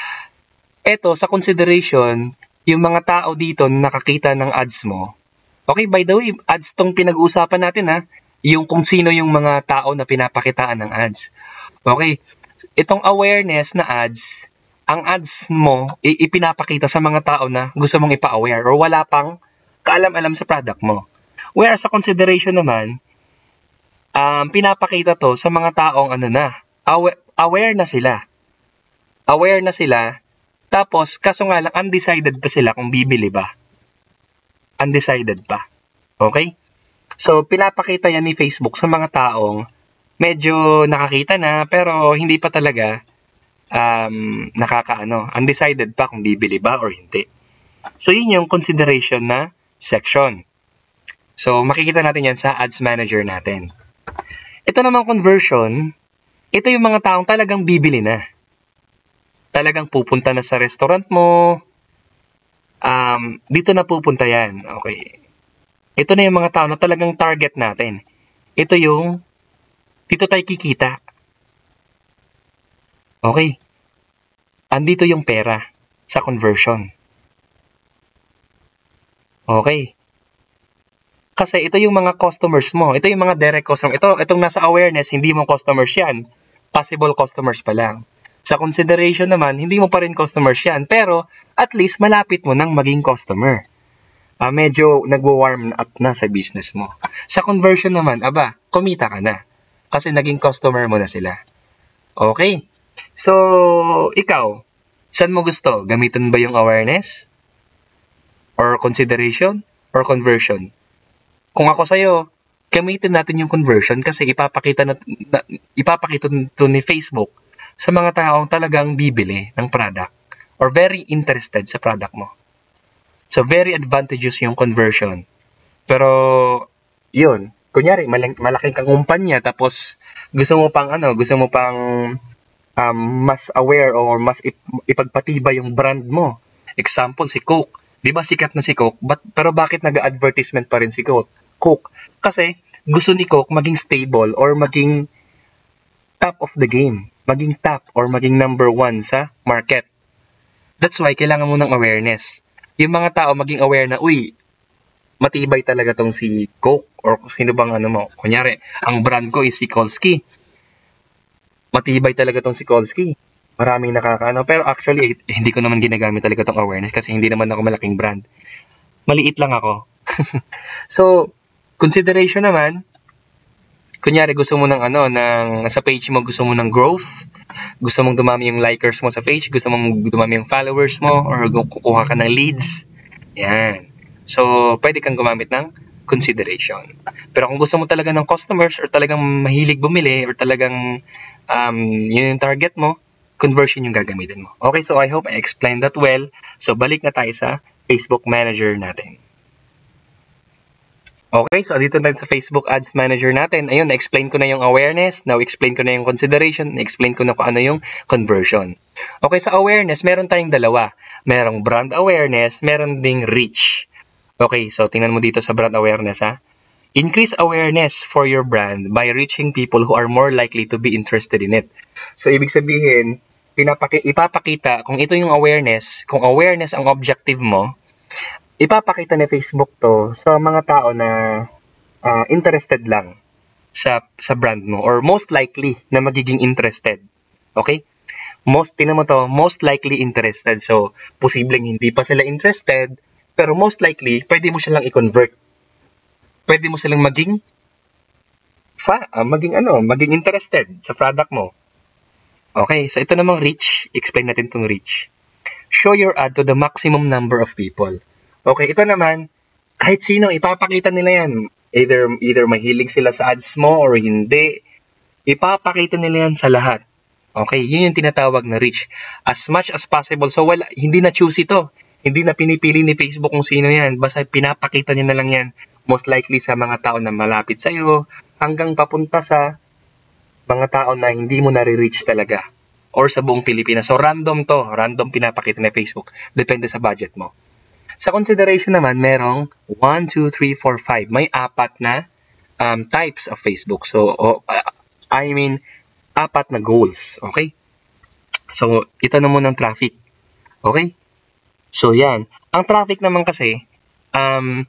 eto sa consideration, yung mga tao dito na nakakita ng ads mo. Okay, by the way, ads tong pinag-uusapan natin ha, yung kung sino yung mga tao na pinapakitaan ng ads. Okay, itong awareness na ads, ang ads mo ipinapakita sa mga tao na gusto mong ipa-aware or wala pang kaalam-alam sa product mo. Whereas sa consideration naman, Um, pinapakita to sa mga taong ano na, aware, aware na sila. Aware na sila, tapos kaso nga lang, undecided pa sila kung bibili ba. Undecided pa. Okay? So, pinapakita yan ni Facebook sa mga taong medyo nakakita na, pero hindi pa talaga um, nakakaano, undecided pa kung bibili ba or hindi. So, yun yung consideration na section. So, makikita natin yan sa Ads Manager natin. Ito namang conversion, ito yung mga taong talagang bibili na. Talagang pupunta na sa restaurant mo. Um, dito na pupunta yan. Okay. Ito na yung mga tao na talagang target natin. Ito yung, dito tayo kikita. Okay. Andito yung pera sa conversion. Okay. Kasi ito yung mga customers mo. Ito yung mga direct customers. Ito, itong nasa awareness, hindi mo customers yan. Possible customers pa lang. Sa consideration naman, hindi mo pa rin customers yan. Pero, at least, malapit mo nang maging customer. Uh, medyo nagwo-warm up na sa business mo. Sa conversion naman, aba, kumita ka na. Kasi naging customer mo na sila. Okay? So, ikaw, saan mo gusto? Gamitin ba yung awareness? Or consideration? Or conversion? Kung ako sa'yo, gamitin natin yung conversion kasi ipapakita na, na ipapakita to ni Facebook sa mga taong talagang bibili ng product or very interested sa product mo. So, very advantageous yung conversion. Pero, yun, kunyari, malang, malaking kang kumpanya, tapos gusto mo pang ano, gusto mo pang um, mas aware or mas ip, ipagpatibay yung brand mo. Example, si Coke. Di ba sikat na si Coke? But, pero bakit nag-advertisement pa rin si Coke? Coke? Kasi gusto ni Coke maging stable or maging top of the game. Maging top or maging number one sa market. That's why kailangan mo ng awareness. Yung mga tao maging aware na, uy, matibay talaga tong si Coke or sino bang ano mo. Kunyari, ang brand ko is si Kolsky. Matibay talaga tong si Kolsky. Maraming nakakaano. Pero actually, eh, hindi ko naman ginagamit talaga tong awareness kasi hindi naman ako malaking brand. Maliit lang ako. So, consideration naman, kunyari gusto mo ng ano, ng, sa page mo gusto mo ng growth, gusto mong dumami yung likers mo sa page, gusto mong dumami yung followers mo, or kukuha ka ng leads. Yan. So, pwede kang gumamit ng consideration. Pero kung gusto mo talaga ng customers or talagang mahilig bumili or talagang um, yun yung target mo, conversion yung gagamitin mo. Okay, so I hope I explained that well. So, balik na tayo sa Facebook Manager natin. Okay, so dito tayo sa Facebook Ads Manager natin. Ayun, na-explain ko na yung awareness, na-explain ko na yung consideration, na-explain ko na kung ano yung conversion. Okay, sa awareness, meron tayong dalawa. Merong brand awareness, meron ding reach. Okay, so tingnan mo dito sa brand awareness ha. Increase awareness for your brand by reaching people who are more likely to be interested in it. So, ibig sabihin, pinapaki ipapakita, kung ito yung awareness, kung awareness ang objective mo, ipapakita ni Facebook to sa mga tao na uh, interested lang sa sa brand mo or most likely na magiging interested. Okay? Most, tinan mo to, most likely interested. So, posibleng hindi pa sila interested, pero most likely, pwede mo silang i-convert. Pwede mo silang maging fa, uh, maging ano, maging interested sa product mo. Okay, so ito namang reach, explain natin tong reach. Show your ad to the maximum number of people. Okay, ito naman, kahit sino, ipapakita nila yan. Either, either mahilig sila sa ads mo or hindi, ipapakita nila yan sa lahat. Okay, yun yung tinatawag na reach. As much as possible. So, wala, hindi na choose ito. Hindi na pinipili ni Facebook kung sino yan. Basta pinapakita niya na lang yan. Most likely sa mga tao na malapit sa'yo, hanggang papunta sa mga tao na hindi mo nare-reach talaga. Or sa buong Pilipinas. So, random to. Random pinapakita ni Facebook. Depende sa budget mo. Sa consideration naman, merong one, two, three, four, five. May apat na um, types of Facebook. So, oh, uh, I mean, apat na goals. Okay? So, ito na muna ang traffic. Okay? So, yan. Ang traffic naman kasi, um,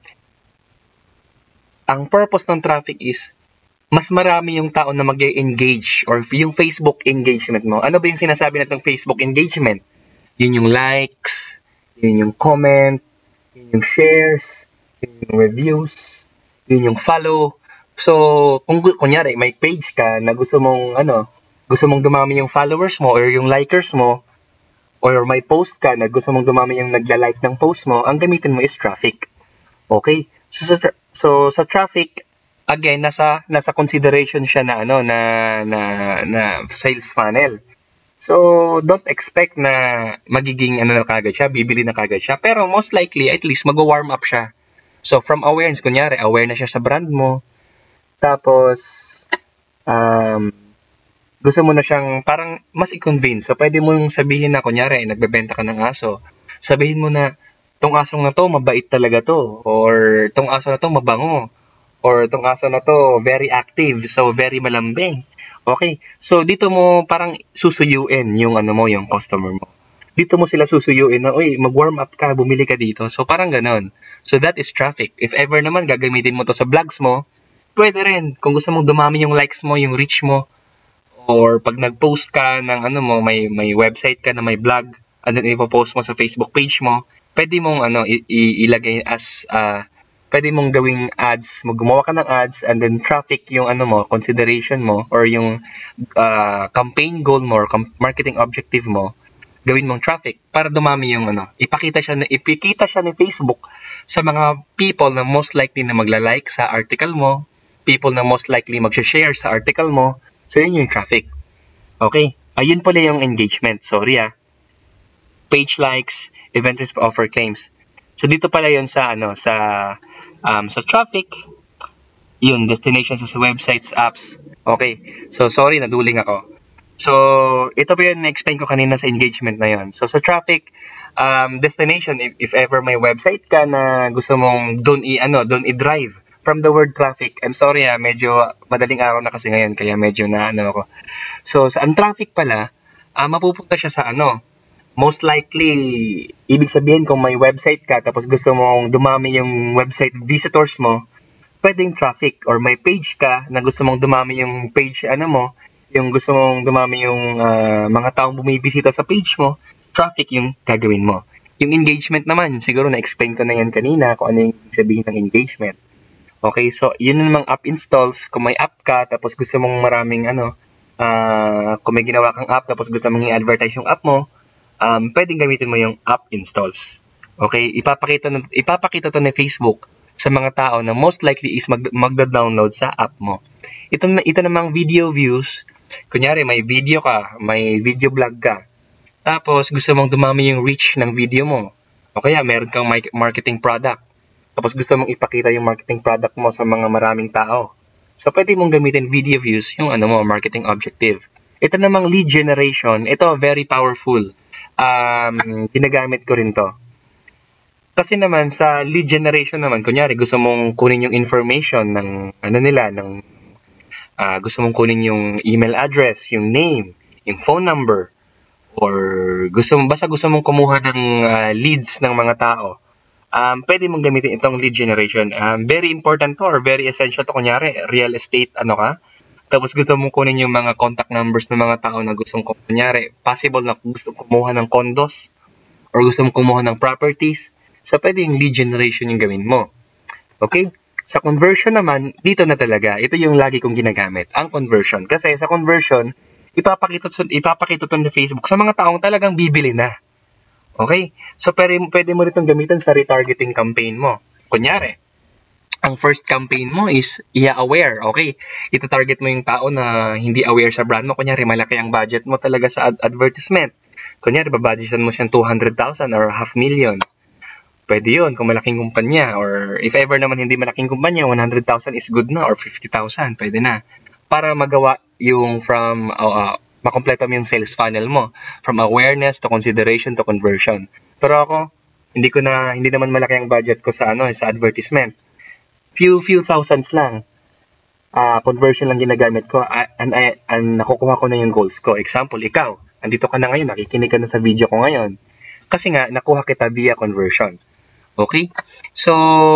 ang purpose ng traffic is, mas marami yung tao na mag-engage or yung Facebook engagement mo. Ano ba yung sinasabi natin ng Facebook engagement? Yun yung likes, yun yung comment, yun yung shares, yun yung reviews, yun yung follow. So, kung kunyari, may page ka na gusto mong, ano, gusto mong dumami yung followers mo or yung likers mo, or may post ka na gusto mong dumami yung nagla-like ng post mo, ang gamitin mo is traffic. Okay? So, sa, tra- so, sa traffic, again, nasa, nasa consideration siya na, ano, na, na, na sales funnel. So, don't expect na magiging, ano na kagad siya, bibili na kagad siya. Pero most likely, at least, mag-warm up siya. So, from awareness, kunyari, aware na siya sa brand mo. Tapos, um, gusto mo na siyang parang mas i-convince. So, pwede mo yung sabihin na, kunyari, nagbebenta ka ng aso. Sabihin mo na, tong asong na to, mabait talaga to. Or, tong aso na to, mabango. Or, tong aso na to, very active. So, very malambing. Okay? So, dito mo parang susuyuin yung ano mo, yung customer mo. Dito mo sila susuyuin na, uy, mag-warm up ka, bumili ka dito. So, parang ganon. So, that is traffic. If ever naman, gagamitin mo to sa vlogs mo, pwede rin. Kung gusto mong dumami yung likes mo, yung reach mo, or pag nag-post ka ng ano mo, may may website ka na may blog, and then ipo-post mo sa Facebook page mo, pwede mong ano i- i- ilagay as uh, pwede mong gawing ads, gumawa ka ng ads and then traffic yung ano mo, consideration mo or yung uh, campaign goal mo or com- marketing objective mo, gawin mong traffic para dumami yung ano, ipakita siya na ipikita siya ni Facebook sa mga people na most likely na magla-like sa article mo, people na most likely mag-share sa article mo. So, yun yung traffic. Okay? Ayun pala yung engagement. Sorry ah. page likes, event response, offer claims. So dito pala 'yon sa ano sa um, sa traffic, yun destinations sa websites, apps. Okay. So sorry, naduling ako. So, ito po yung na-explain ko kanina sa engagement na yon. So, sa traffic, um, destination, if, if ever may website ka na gusto mong doon i, ano, doon i-drive from the word traffic. I'm sorry ah, medyo madaling araw na kasi ngayon, kaya medyo na ano ako. So, sa ang traffic pala, ah, mapupunta siya sa ano, most likely, ibig sabihin kung may website ka, tapos gusto mong dumami yung website visitors mo, pwedeng traffic, or may page ka na gusto mong dumami yung page ano mo, yung gusto mong dumami yung uh, mga taong bumibisita sa page mo, traffic yung gagawin mo. Yung engagement naman, siguro na-explain ko na yan kanina kung ano yung sabihin ng engagement. Okay, so yun namang app installs, kung may app ka, tapos gusto mong maraming ano, uh, kung may ginawa kang app, tapos gusto mong i-advertise yung app mo, um, pwedeng gamitin mo yung app installs. Okay, ipapakita, ipapakita to ni Facebook sa mga tao na most likely is mag, magda-download sa app mo. Ito, ito namang video views, kunyari may video ka, may video vlog ka, tapos gusto mong dumami yung reach ng video mo, o kaya meron kang marketing product, tapos gusto mong ipakita yung marketing product mo sa mga maraming tao. So, pwede mong gamitin video views, yung ano mo, marketing objective. Ito namang lead generation, ito very powerful. Um, ginagamit ko rin to. Kasi naman sa lead generation naman, kunyari gusto mong kunin yung information ng ano nila, ng uh, gusto mong kunin yung email address, yung name, yung phone number, or gusto mo basta gusto mong kumuha ng uh, leads ng mga tao. Um, pwede mong gamitin itong lead generation. Um, very important to or very essential to, kunyari real estate ano ka. Tapos gusto mong kunin yung mga contact numbers ng mga tao na gustong kunyari, possible na gusto kumuha ng condos or gusto mong kumuha ng properties. So, pwede yung lead generation yung gawin mo. Okay? Sa conversion naman, dito na talaga. Ito yung lagi kong ginagamit, ang conversion. Kasi sa conversion, ipapakita, ipapakita ito ni Facebook sa mga taong talagang bibili na. Okay? So, pwede, pwede mo rin gamitin sa retargeting campaign mo. Kunyari, ang first campaign mo is i-aware. Okay? Ito-target mo yung tao na hindi aware sa brand mo. Kunyari, malaki ang budget mo talaga sa ad- advertisement. Kunyari, babudgetan mo siyang two hundred thousand or half million. Pwede yun kung malaking kumpanya, or if ever naman hindi malaking kumpanya, one hundred thousand is good na, or fifty thousand, pwede na. Para magawa yung from, uh, uh, makompleto mo yung sales funnel mo, from awareness to consideration to conversion. Pero ako, hindi ko na, hindi naman malaki ang budget ko sa ano, sa advertisement. Few, few thousands lang. Uh, conversion lang ginagamit ko, uh, and, and, and nakukuha ko na yung goals ko. Example, ikaw, andito ka na ngayon, nakikinig ka na sa video ko ngayon. Kasi nga, nakuha kita via conversion. Okay? So,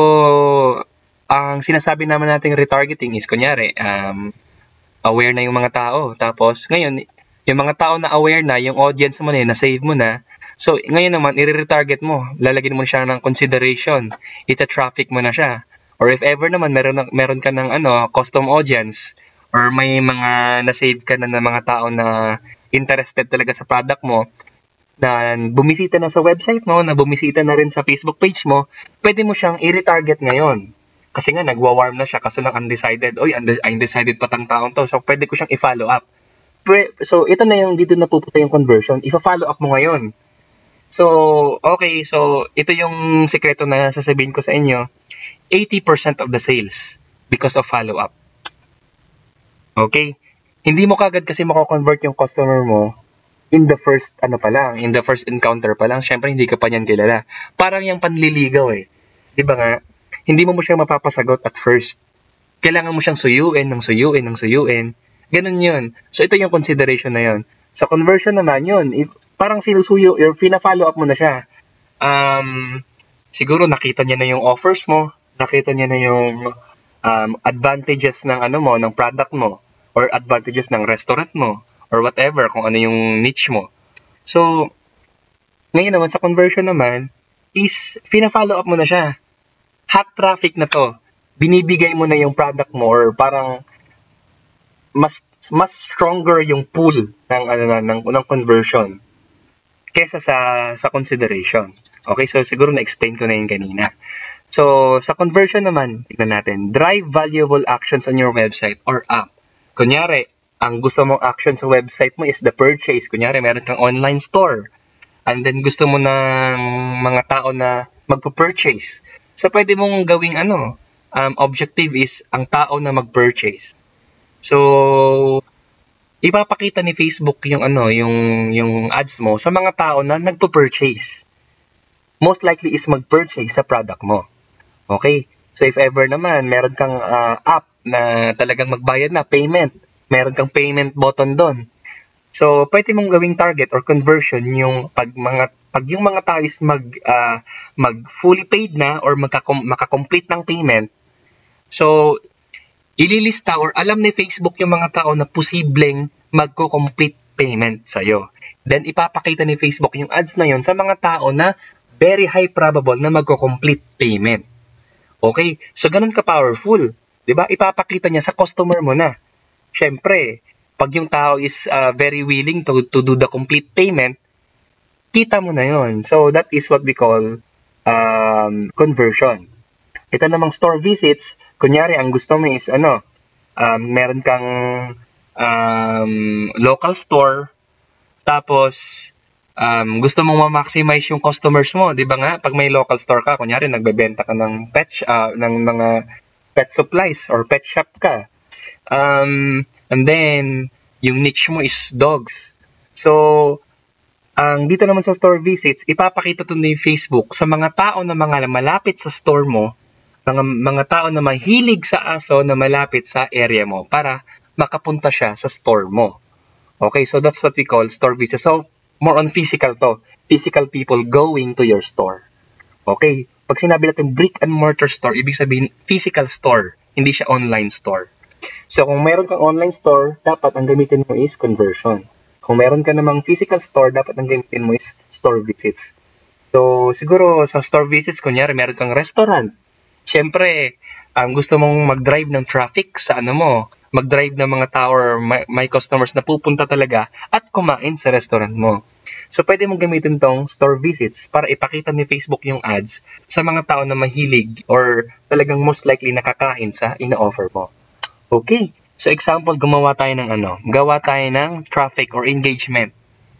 ang sinasabi naman nating retargeting is, kunyari, um, aware na yung mga tao. Tapos, ngayon, yung mga tao na aware na, yung audience mo na yun, na-save mo na. So, ngayon naman, i-retarget mo. Lalagyan mo siya ng consideration. Ita-traffic mo na siya. Or if ever naman, meron, meron ka ng ano, custom audience, or may mga na-save ka na ng mga tao na interested talaga sa product mo, na bumisita na sa website mo, na bumisita na rin sa Facebook page mo, pwede mo siyang i-retarget ngayon. Kasi nga, nagwa-warm na siya, kaso lang undecided. Oy, undecided pa tang taong to. So, pwede ko siyang i-follow up. So, ito na yung dito na pupunta yung conversion. I-follow up mo ngayon. So, okay. So, ito yung sekreto na sasabihin ko sa inyo. eighty percent of the sales because of follow-up. Okay? Hindi mo kagad kasi mako-convert yung customer mo in the first, ano pa lang, in the first encounter pa lang. Siyempre, hindi ka pa niyan kilala. Parang yung panliligaw eh. Di ba nga? Hindi mo mo siya mapapasagot at first. Kailangan mo siyang suyuin, ng suyuin, ng suyuin. Ganun yun. So, ito yung consideration na yun. Sa conversion naman yun, if, parang sinusuyo, or fina-follow up mo na siya. Um, siguro, nakita niya na yung offers mo, nakita niya na yung um, advantages ng ano mo, ng product mo, or advantages ng restaurant mo, or whatever, kung ano yung niche mo. So, ngayon naman, sa conversion naman, is, fina-follow up mo na siya. Hot traffic na to. Binibigay mo na yung product mo, or parang, mas mas stronger yung pool ng, ano, ng, ng conversion kesa sa, sa consideration. Okay, so siguro na-explain ko na yung kanina. So, sa conversion naman, tignan natin, drive valuable actions on your website or app. Kunyari, ang gusto mong action sa website mo is the purchase. Kunyari, meron kang online store. and then gusto mo ng mga tao na magpo-purchase. So, pwede mong gawing ano, um, objective is ang tao na mag-purchase. So, ipapakita ni Facebook yung ano, yung yung ads mo sa mga tao na nagpo-purchase. Most likely is mag-purchase sa product mo. Okay? So if ever naman meron kang uh, app na talagang magbayad na, payment, meron kang payment button doon. So pwede mong gawing target or conversion yung pag mga pag yung mga tao is mag uh, mag fully paid na or magka- maka-complete ng payment. So ililista or alam ni Facebook yung mga tao na posibleng magko-complete payment sa'yo. Then, ipapakita ni Facebook yung ads na yon sa mga tao na very high probable na magko-complete payment. Okay? So, ganun ka-powerful. Diba? Ipapakita niya sa customer mo na. Siyempre, pag yung tao is uh, very willing to, to do the complete payment, kita mo na yon. So, that is what we call um, conversion. Ito namang store visits, kunyari, ang gusto mo is, ano, um, meron kang um, local store, tapos, um, gusto mong ma-maximize yung customers mo, di ba nga? Pag may local store ka, kunyari, nagbebenta ka ng pet, uh, ng mga pet supplies or pet shop ka. Um, and then, yung niche mo is dogs. So, ang dito naman sa store visits, ipapakita to ni Facebook sa mga tao na mga malapit sa store mo, mga, mga tao na mahilig sa aso na malapit sa area mo para makapunta siya sa store mo. Okay, so that's what we call store visits. So, more on physical to. Physical people going to your store. Okay, pag sinabi natin brick and mortar store, ibig sabihin physical store, hindi siya online store. So, kung meron kang online store, dapat ang gamitin mo is conversion. Kung meron ka namang physical store, dapat ang gamitin mo is store visits. So, siguro sa store visits, kunyari, meron kang restaurant. Siyempre, um, gusto mong mag-drive ng traffic sa ano mo, mag-drive ng mga tao or may, may customers na pupunta talaga at kumain sa restaurant mo. So, pwede mong gamitin tong store visits para ipakita ni Facebook yung ads sa mga tao na mahilig or talagang most likely nakakain sa ina-offer mo. Okay, so example, gumawa tayo ng ano, gawa tayo ng traffic or engagement.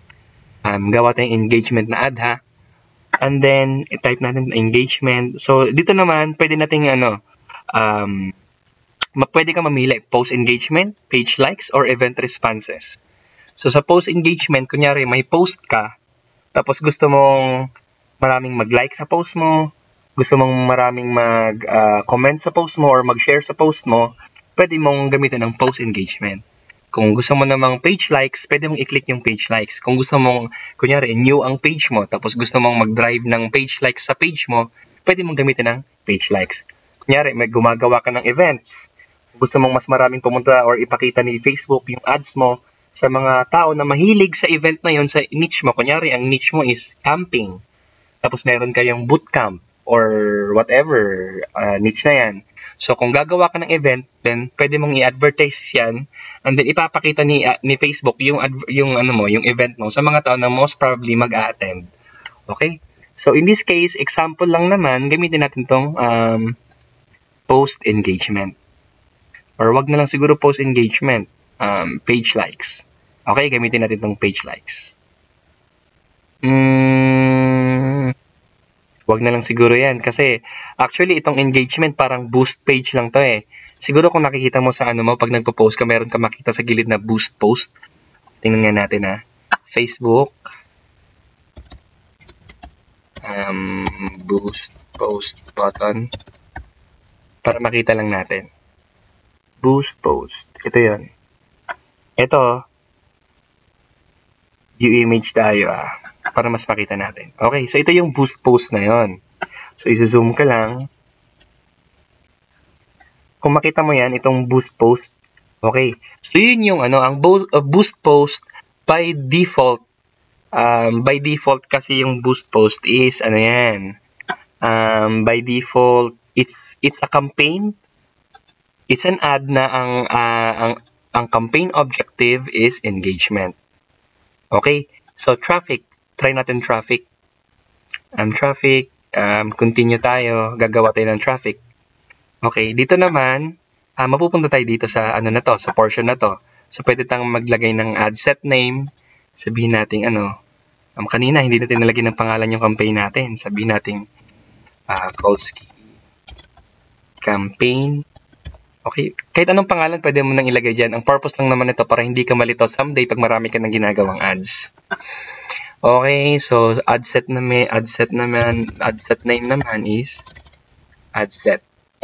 Um, gawa tayo ng engagement na ad ha. And then, i-type natin engagement. So, dito naman, pwede nating ano, um, pwede ka mamili, post engagement, page likes, or event responses. So, sa post engagement, kunyari, may post ka, tapos gusto mong maraming mag-like sa post mo, gusto mong maraming mag-comment uh, sa post mo, or mag-share sa post mo, pwede mong gamitin ng post engagement. Kung gusto mo namang page likes, pwede mong i-click yung page likes. Kung gusto mong, kunyari, new ang page mo, tapos gusto mong mag-drive ng page likes sa page mo, pwede mong gamitin ng page likes. Kunyari, may gumagawa ka ng events. Gusto mong mas maraming pumunta or ipakita ni Facebook yung ads mo sa mga tao na mahilig sa event na yon sa niche mo. Kunyari, ang niche mo is camping. Tapos meron kayong bootcamp or whatever uh, niche na yan. So, kung gagawa ka ng event, then pwede mong i-advertise yan and then ipapakita ni uh, ni Facebook yung adv- yung ano mo, yung event mo sa mga tao na most probably mag-a-attend. Okay? So, in this case, example lang naman, gamitin natin tong um, post engagement. Or wag na lang siguro post engagement, um, page likes. Okay, gamitin natin tong page likes. Mm, wag na lang siguro yan kasi actually itong engagement parang boost page lang to eh. Siguro kung nakikita mo sa ano mo pag nagpo-post ka, meron ka makita sa gilid na boost post. Tingnan nga natin ha. Facebook um, boost post button para makita lang natin. Boost post. Ito yun. Ito view image tayo ah. Para mas makita natin. Okay, so ito yung boost post na yon. So, iso-zoom ka lang. Kung makita mo yan, itong boost post. Okay, so yun yung ano, ang bo- uh, boost post by default. Um, by default kasi yung boost post is, ano yan, um, by default, it, it's a campaign. It's an ad na ang, uh, ang, ang campaign objective is engagement. Okay, so traffic. Try natin traffic. Um, traffic, um, continue tayo, gagawa tayo ng traffic. Okay, dito naman, uh, mapupunta tayo dito sa ano na to, sa portion na to. So, pwede tayong maglagay ng ad set name. Sabihin natin ano, Um, kanina, hindi natin nalagyan ng pangalan yung campaign natin. Sabihin natin, uh, Kolsky campaign. Okay, kahit anong pangalan pwede mo nang ilagay dyan. Ang purpose lang naman ito para hindi ka malito someday pag marami ka nang ginagawang ads. Okay, so ad set na may ad set naman, ad set name naman is ad set.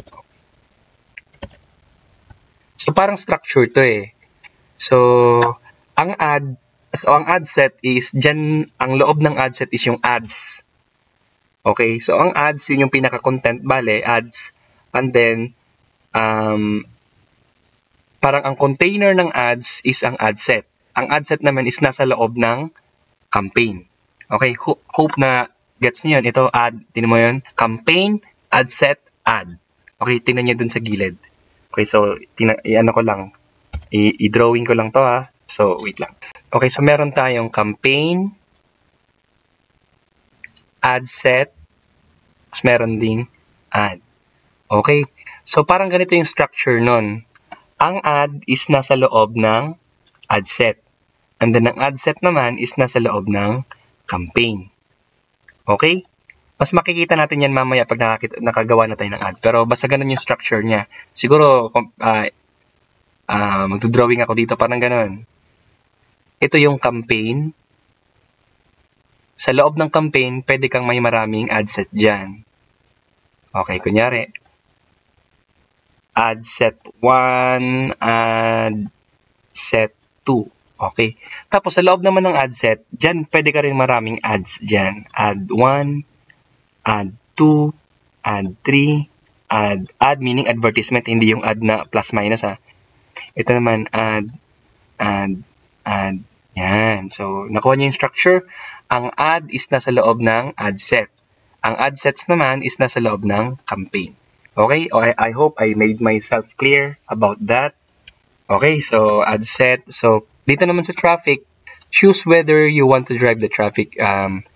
So parang structure to eh. So ang ad so ang ad set is dyan, ang loob ng ad set is yung ads. Okay, so ang ads yun yung pinaka content, bale ads, and then um parang ang container ng ads is ang ad set. Ang ad set naman is nasa loob ng campaign. Okay, Ho- hope na gets niyo yun. Ito, ad, tinan mo yun? Campaign, ad set, ad. Okay, tingnan niyo dun sa gilid. Okay, so, tina- i-ano ko lang. I- i-drawing ko lang to ha. So, wait lang. Okay, so meron tayong campaign, ad set, tapos meron ding ad. Okay, so parang ganito yung structure nun. Ang ad is nasa loob ng ad set. And then, ang ad set naman is nasa loob ng campaign. Okay? Mas makikita natin yan mamaya pag nakakita, nakagawa na tayo ng ad. Pero basta ganun yung structure niya. Siguro, uh, uh, magdodrawing ako dito, parang ganun. Ito yung campaign. Sa loob ng campaign, pwede kang may maraming ad set dyan. Okay, kunyari, ad set one, ad set two. Okay. Tapos, sa loob naman ng ad set, dyan pwede ka rin maraming ads dyan. Ad one, ad two, ad three, ad, ad meaning advertisement, hindi yung ad na plus minus ha. Ito naman, ad, ad, ad. Yan. So, nakuha niyo yung structure. Ang ad is nasa loob ng ad set. Ang ad sets naman is nasa loob ng campaign. Okay? I, I hope I made myself clear about that. Okay, so ad set. So, dito naman sa traffic, choose whether you want to drive the traffic. Um,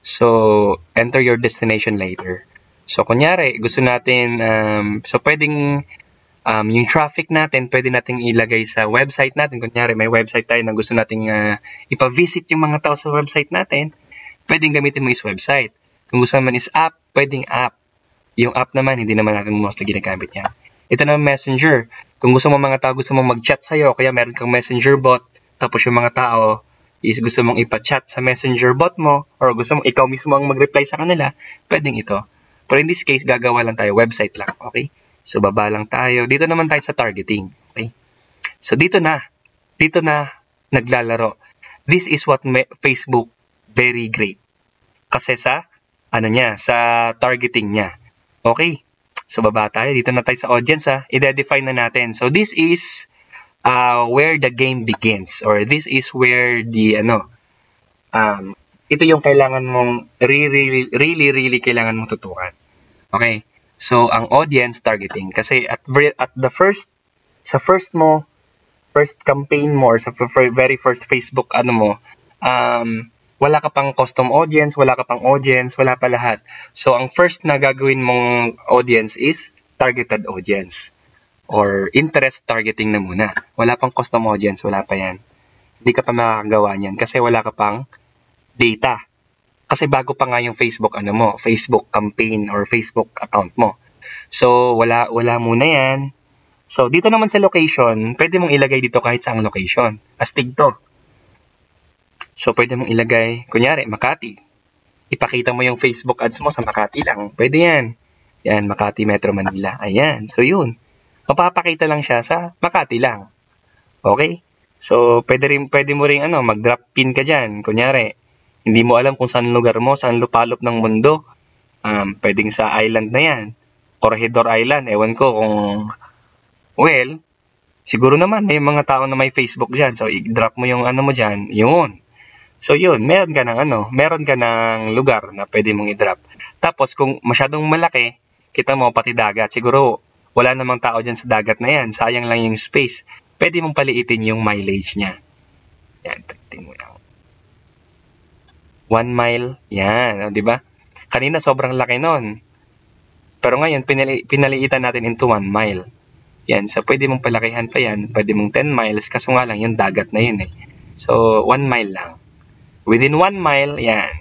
so, enter your destination later. So, kunyari, gusto natin, um, so pwedeng um, yung traffic natin, pwede nating ilagay sa website natin. Kunyari, may website tayo na gusto nating uh, ipa-visit yung mga tao sa website natin, pwedeng gamitin mo is website. Kung gusto naman is app, pwedeng app. Yung app naman, hindi naman natin mostly ginagamit yan. Ito na messenger. Kung gusto mo mga tao, gusto mo mag-chat sa'yo, kaya meron kang messenger bot, tapos yung mga tao is gusto mong ipa-chat sa messenger bot mo, or gusto mong ikaw mismo ang mag-reply sa kanila, pwedeng ito. Pero in this case, gagawa lang tayo, website lang, okay? So, baba lang tayo. Dito naman tayo sa targeting, okay? So, dito na, dito na naglalaro. This is what Facebook very great. Kasi sa, ano niya, sa targeting niya. Okay? So, baba tayo. Dito na tayo sa audience, ha. I-define na natin. So, this is uh, where the game begins. Or this is where the, ano, um, ito yung kailangan mong, really, really, really kailangan mong tutukan. Okay? So, ang audience targeting. Kasi at, at the first, sa first mo, first campaign mo, or sa very first Facebook, ano mo, um, wala ka pang custom audience, wala ka pang audience, wala pa lahat. So, ang first na gagawin mong audience is targeted audience or interest targeting na muna. Wala pang custom audience, wala pa yan. Hindi ka pa makakagawa niyan kasi wala ka pang data. Kasi bago pa nga yung Facebook ano mo, Facebook campaign or Facebook account mo. So, wala, wala muna yan. So, dito naman sa location, pwede mong ilagay dito kahit saang location. Astig to. So, pwede mong ilagay, kunyari, Makati. Ipakita mo yung Facebook ads mo sa Makati lang. Pwede yan. Yan, Makati Metro Manila. Ayan. So, yun. Mapapakita lang siya sa Makati lang. Okay? So, pwede, rin, pwede mo rin ano, mag-drop pin ka dyan. Kunyari, hindi mo alam kung saan lugar mo, saan lupalop ng mundo. Um, pwedeng sa island na yan. Corregidor Island. Ewan ko kung, well, siguro naman may mga tao na may Facebook dyan. So, i-drop mo yung ano mo dyan. Yun. So yun, meron ka ng ano, meron ka ng lugar na pwede mong i-drop. Tapos kung masyadong malaki, kita mo pati dagat, siguro wala namang tao dyan sa dagat na yan, sayang lang yung space. Pwede mong paliitin yung mileage niya. Yan, paliitin mo lang. One mile, yan, di ba? Kanina sobrang laki nun. Pero ngayon, pinali pinaliitan natin into one mile. Yan, so pwede mong palakihan pa yan, pwede mong ten miles, kaso nga lang yung dagat na yun eh. So, one mile lang. Within one mile, yan.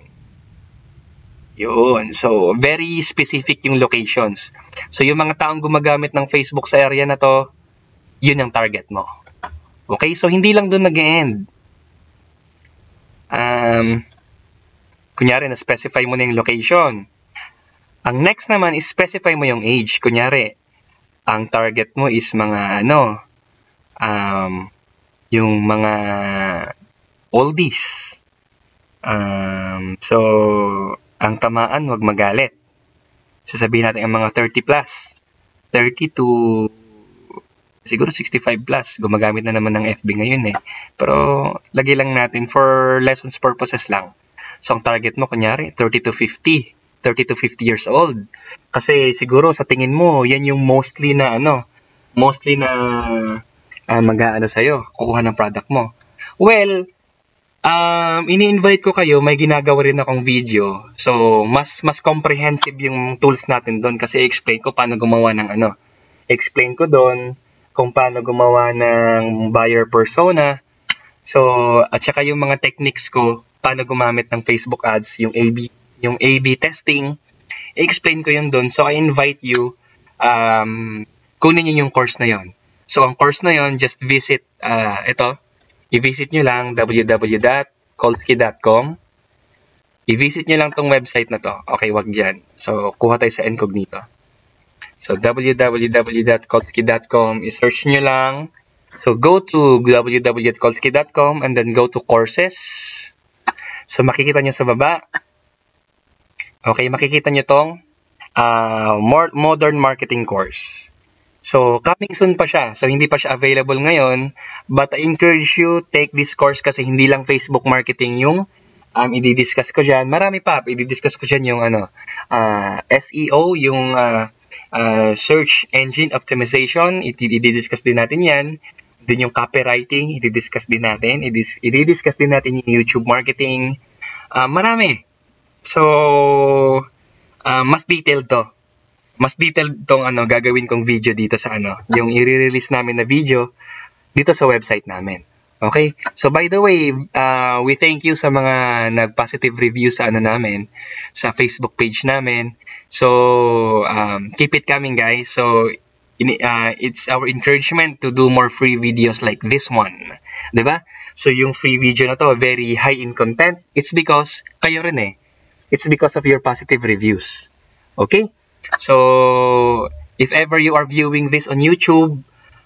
Yun. So, very specific yung locations. So, yung mga taong gumagamit ng Facebook sa area na to, yun ang target mo. Okay? So, hindi lang doon nag-end. Um, kunyari, na-specify mo na yung location. Ang next naman is specify mo yung age. Kunyari, ang target mo is mga ano, um, yung mga oldies. Um, so, ang tamaan, wag magalit. Sasabihin natin ang mga thirty plus. thirty to siguro sixty-five plus. Gumagamit na naman ng F B ngayon eh. Pero, lagi lang natin for lessons purposes lang. So, ang target mo, kunyari, thirty to fifty. thirty to fifty years old. Kasi siguro sa tingin mo, yan yung mostly na ano, mostly na uh, mag-aano sa'yo, kukuha ng product mo. Well, um, ini-invite ko kayo, may ginagawa rin akong video. So, mas mas comprehensive yung tools natin doon kasi explain ko paano gumawa ng ano. Explain ko doon kung paano gumawa ng buyer persona. So, at saka yung mga techniques ko, paano gumamit ng Facebook ads, yung A B yung A B testing, i-explain ko yun doon. So, I invite you, um, kunin nyo yung course na yon. So, ang course na yon, just visit, uh, ito, i-visit nyo lang, w w w dot kolsky dot com. I-visit nyo lang tong website na to. Okay, wag dyan. So, kuha tayo sa incognito. So, w w w dot kolsky dot com, i-search nyo lang. So, go to w w w dot kolsky dot com and then go to courses. So, makikita nyo sa baba. Okay, makikita nyo tong uh, more modern marketing course. So, coming soon pa siya. So, hindi pa siya available ngayon. But I encourage you, take this course kasi hindi lang Facebook marketing yung um, i-discuss ko dyan. Marami pa. I-discuss ko dyan yung ano, uh, S E O, yung uh, uh, search engine optimization. I-discuss din natin yan. Din yung copywriting, i-discuss din natin. I-discuss din natin yung YouTube marketing. Uh, marami. So, uh, mas detailed to. Mas detailed tong ano, gagawin kong video dito sa ano, yung i-release namin na video dito sa website namin. Okay? So, by the way, uh, we thank you sa mga nag-positive review sa ano namin, sa Facebook page namin. So, um, keep it coming, guys. So, in, uh, it's our encouragement to do more free videos like this one. Diba? So, yung free video na to, very high in content. It's because, kayo rin eh. It's because of your positive reviews. Okay? So, if ever you are viewing this on YouTube,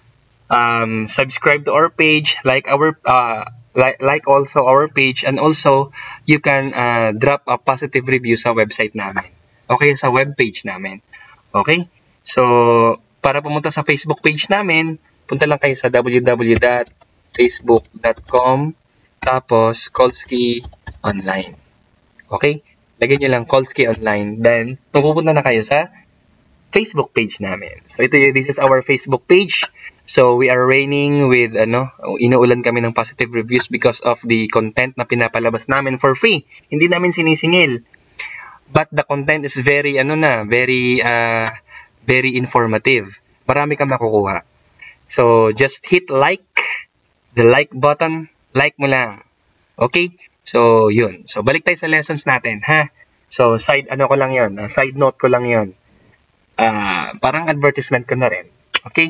um, subscribe to our page, like our, uh, like, like also our page, and also, you can uh, drop a positive review sa website namin. Okay? Sa webpage namin. Okay? So, para pumunta sa Facebook page namin, punta lang kayo sa w w w dot facebook dot com tapos Kolsky Online. Okay? Lagyan nyo lang Kolsky Online. Then, pupunta na kayo sa Facebook page namin. So, ito yung, this is our Facebook page. So, we are raining with, ano, inuulan kami ng positive reviews because of the content na pinapalabas namin for free. Hindi namin sinisingil. But the content is very, ano na, very, uh, very informative. Marami kang makukuha. So, just hit like, the like button, like mo lang. Okay? So, yun. So, balik tayo sa lessons natin, ha? So, side, ano ko lang yun. Uh, side note ko lang yun. Uh, parang advertisement ko na rin. Okay?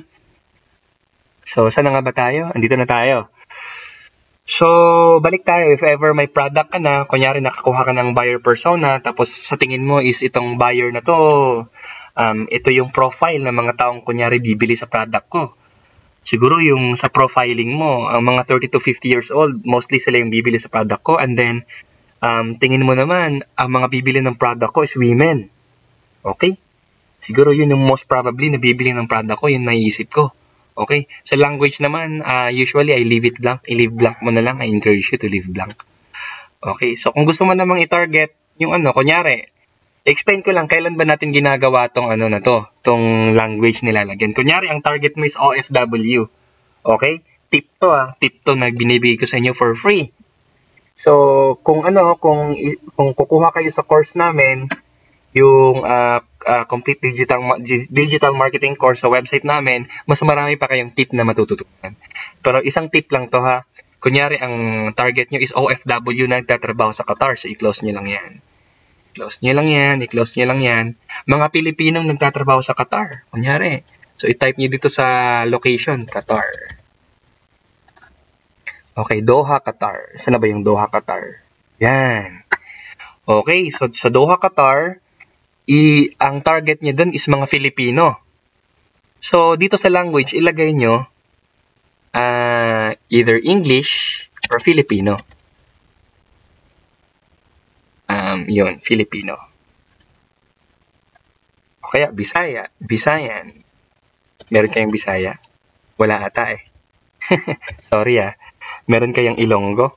So, saan na nga ba tayo? Andito na tayo. So, balik tayo. If ever may product ka na, kunyari nakakuha ka ng buyer persona, tapos sa tingin mo is itong buyer na to, um, ito yung profile ng mga taong kunyari bibili sa product ko. Siguro yung sa profiling mo, ang mga thirty to fifty years old, mostly sila yung bibili sa product ko. And then, um, tingin mo naman, ang mga bibili ng product ko is women. Okay? Siguro yun yung most probably na bibili ng product ko, yung naiisip ko. Okay? Sa language naman, uh, usually I leave it blank. I leave blank mo na lang. I encourage you to leave blank. Okay? So, kung gusto mo namang i-target, yung ano, kunyari, explain ko lang kailan ba natin ginagawa tong ano na to, tong language nilalagyan. Kunyari, ang target mo is O F W. Okay? Tip to ah. Tip to na binibigay ko sa inyo for free. So, kung ano, kung, kung kukuha kayo sa course namin, yung uh, uh, complete digital digital marketing course sa website namin, mas marami pa kayong tip na matututunan. Pero isang tip lang to ha. kunyari, ang target nyo is O F W na nagtatrabaho sa Qatar. So, i-close nyo lang yan. I-close nyo lang yan. I-close nyo lang yan. Mga Pilipinong nagtatrabaho sa Qatar. Kunyari. So, i-type nyo dito sa location, Qatar. Okay, Doha, Qatar. Saan na ba yung Doha, Qatar? Yan. Okay, so sa Doha, Qatar, i ang target niya dun is mga Filipino. So, dito sa language, ilagay nyo uh, either English or Filipino. Um, yun, Filipino. O kaya, Bisaya, Bisayan. Meron kayong Bisaya? Wala ata eh. Sorry ah. Meron kayang Ilonggo?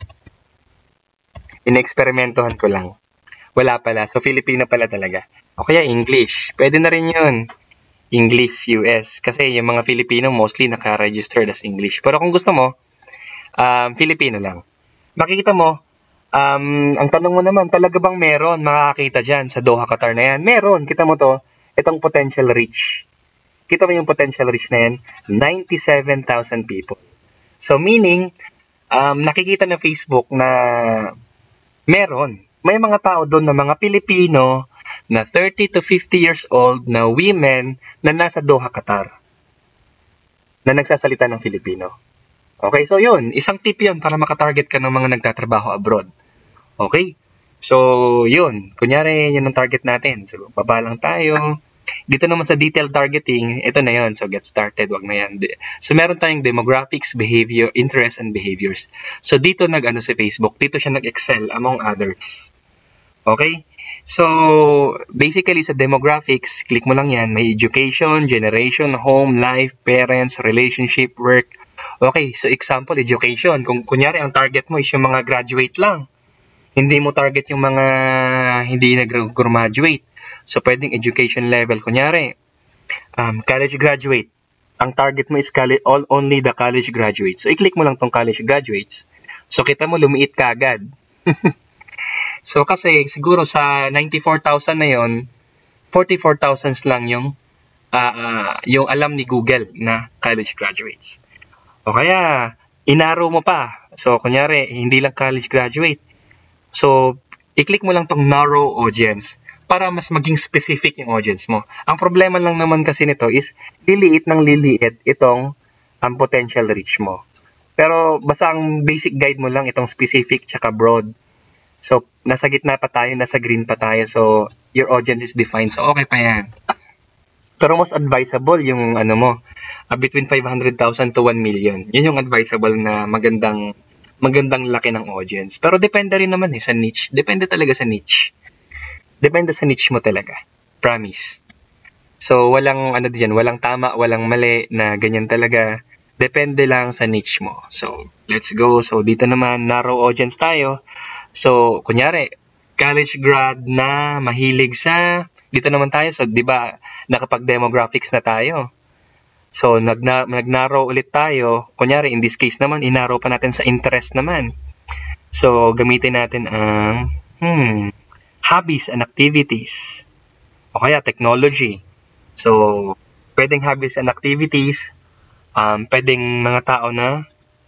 Ineksperimentohan ko lang. Wala pala. So, Filipino pala talaga. O kaya English. Pwede na rin yun. English U S. Kasi yung mga Filipino mostly naka-registered as English. Pero kung gusto mo, um, Filipino lang. Makikita mo, um, ang tanong mo naman, talaga bang meron makakakita dyan sa Doha, Qatar na yan? Meron. Kita mo to, itong potential reach. Kita mo yung potential reach na yan? ninety-seven thousand people. So, meaning, um, nakikita na Facebook na meron. May mga tao doon na mga Pilipino na thirty to fifty years old na women na nasa Doha, Qatar. Na nagsasalita ng Filipino. Okay, so yun. Isang tip yun para makatarget ka ng mga nagtatrabaho abroad. Okay? So, yun. Kunyari, yun ang target natin. So, baba lang tayo. Dito naman sa detailed targeting, ito na yun. So, get started. Wag na yan. So, meron tayong demographics, behavior, interests, and behaviors. So, dito nag-ano si Facebook. Dito siya nag-excel among others. Okay? So, basically sa demographics, click mo lang yan. May education, generation, home, life, parents, relationship, work. Okay, so example, education. Kung kunyari ang target mo is yung mga graduate lang. Hindi mo target yung mga hindi nag-graduate. So, pwedeng education level. Kunyari, um, college graduate. Ang target mo is college, all, only the college graduates. So, i-click mo lang tong college graduates. So, kita mo, lumiit ka agad. So, kasi siguro sa ninety-four thousand na yon, forty-four thousand lang yung, uh, uh, yung alam ni Google na college graduates. O kaya, inaro mo pa. So, kunyari, hindi lang college graduate. So, i-click mo lang tong narrow audience para mas maging specific yung audience mo. Ang problema lang naman kasi nito is liliit ng liliit itong ang potential reach mo. Pero basta ang basic guide mo lang itong specific tsaka broad. So, nasa gitna pa tayo, nasa green pa tayo. So, your audience is defined. So, okay pa yan. Pero most advisable yung ano mo, uh, between five hundred thousand to one million. Yun yung advisable na magandang magandang laki ng audience. Pero depende rin naman eh sa niche. Depende talaga sa niche. Depende sa niche mo talaga. Promise. So, walang ano diyan, walang tama, walang mali na ganyan talaga. Depende lang sa niche mo. So, let's go. So, dito naman, narrow audience tayo. So, kunyari, college grad na mahilig sa, dito naman tayo, so, di ba, nakapag-demographics na tayo. So, nag- nag-narrow ulit tayo. Kunyari, in this case naman, inarrow pa natin sa interest naman. So, gamitin natin ang, hmm, hobbies and activities. O kaya, technology. So, pwedeng hobbies and activities, um, pwedeng mga tao na,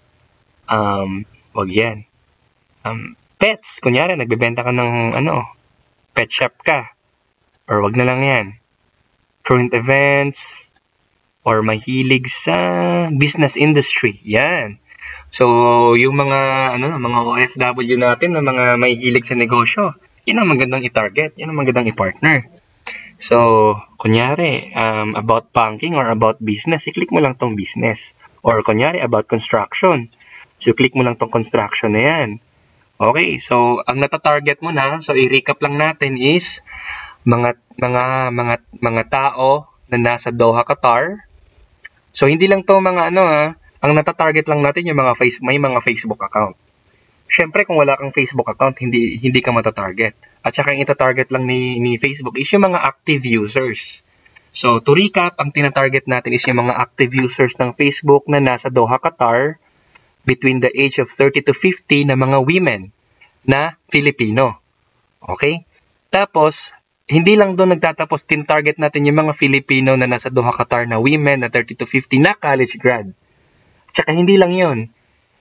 um, wag yan. Um, pets, kunyari, nagbebenta ka ng, ano, pet shop ka. Or wag na lang yan. Current events, or mahilig sa business industry. Yan. So, yung mga, ano, mga O F W natin, na mga mahilig sa negosyo, yun ang magandang i-target. Yun ang magandang i-partner. So, kunyari, um, about banking or about business, i-click mo lang tong business. Or kunyari, about construction. So, click mo lang tong construction na yan. Okay, so ang nata-target mo na, so i-recap lang natin is mga mga mga mga tao na nasa Doha, Qatar. So hindi lang 'to mga ano ha, ang nata-target lang natin yung mga face may mga Facebook account. Syempre kung wala kang Facebook account, hindi hindi ka mata-target. At saka ang ita-target lang ni ni Facebook is yung mga active users. So to recap, ang tina-target natin is yung mga active users ng Facebook na nasa Doha, Qatar, between the age of thirty to fifty na mga women na Filipino. Okay? Tapos, hindi lang doon nagtatapos, tin-target natin yung mga Filipino na nasa Doha, Qatar na women na thirty to fifty na college grad. Tsaka hindi lang yon.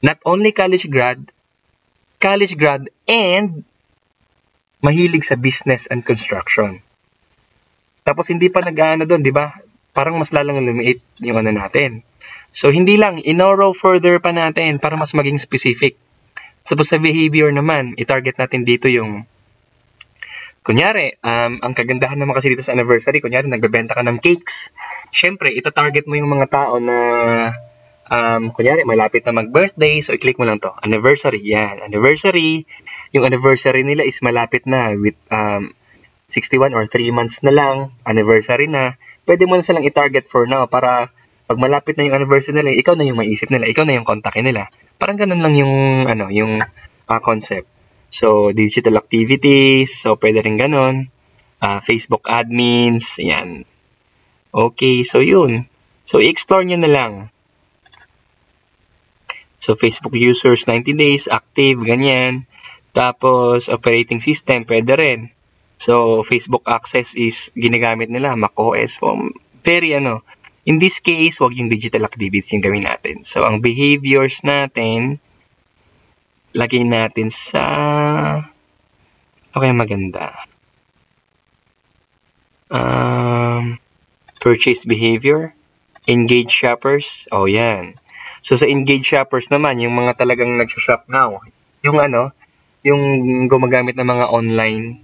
Not only college grad, college grad and mahilig sa business and construction. Tapos hindi pa nag-ano doon, di ba? Parang mas lalang lumiit yung ano natin. So, hindi lang, inorow further pa natin para mas maging specific. Tapos sa behavior naman, i-target natin dito yung, kunyari, um, ang kagandahan naman kasi dito sa anniversary, kunyari, nagbebenta ka ng cakes. Siyempre, ita-target mo yung mga tao na, um, kunyari, malapit na mag-birthday, so i-click mo lang to, anniversary, yan, anniversary. Yung anniversary nila is malapit na with, um, sixty-one or three months na lang, anniversary na, pwede mo na silang i-target for now para pag malapit na yung anniversary nila, ikaw na yung maisip nila, ikaw na yung kontakin nila. Parang ganun lang yung, ano, yung uh, concept. So, digital activities, so pwede rin ganun. Uh, Facebook admins, yan. Okay, so yun. So, i-explore nyo na lang. So, Facebook users, ninety days, active, ganyan. Tapos, operating system, pwede rin. So, Facebook access is ginagamit nila, macOS. From very ano, in this case, wag yung digital activities yung gawin natin. So, ang behaviors natin, lagay natin sa, okay, maganda. Um, purchase behavior, engage shoppers, oh yan. So, sa engage shoppers naman, yung mga talagang nag-shop now, yung ano, yung gumagamit ng mga online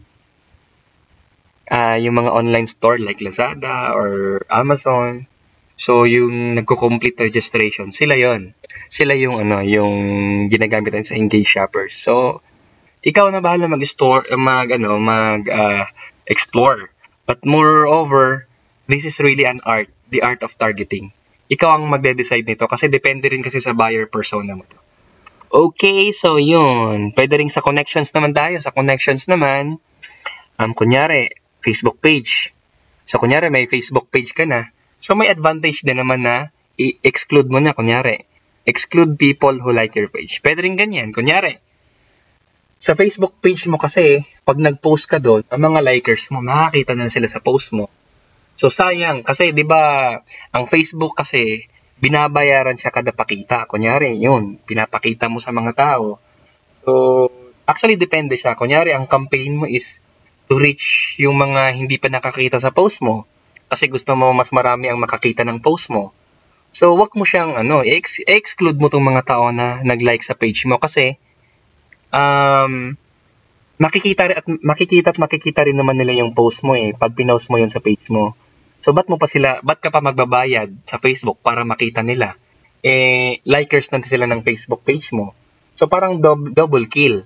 Uh, yung mga online store like Lazada or Amazon. So, yung nagko-complete registration, sila yon. Sila yung ano, yung ginagamit natin sa engage shoppers. So, ikaw na bahala mag-store, mag ano, mag uh, explore. But moreover, this is really an art, the art of targeting. Ikaw ang magde-decide nito kasi depende rin kasi sa buyer persona mo to. Okay, so yun. Pwede rin sa connections naman tayo. Sa connections naman, um, kunyari, Facebook page. So, kunyari, may Facebook page ka na. So, may advantage din naman na i-exclude mo na, kunyari. Exclude people who like your page. Pwede rin ganyan. Kunyari, sa Facebook page mo kasi, pag nag-post ka doon, ang mga likers mo, makakita na sila sa post mo. So, sayang. Kasi, di ba, ang Facebook kasi, binabayaran siya kada pakita. Kunyari, yun, pinapakita mo sa mga tao. So, actually, depende siya. Kunyari, ang campaign mo is to reach yung mga hindi pa nakakita sa post mo. Kasi gusto mo mas marami ang makakita ng post mo. So, wag mo siyang, ano, i-exclude mo tong mga tao na nag-like sa page mo. Kasi, um, makikita rin at makikita at makikita rin naman nila yung post mo eh, pag pinost mo yun sa page mo. So, ba't mo pa sila, ba't ka pa magbabayad sa Facebook para makita nila? Eh, likers na sila ng Facebook page mo. So, parang dob- double kill.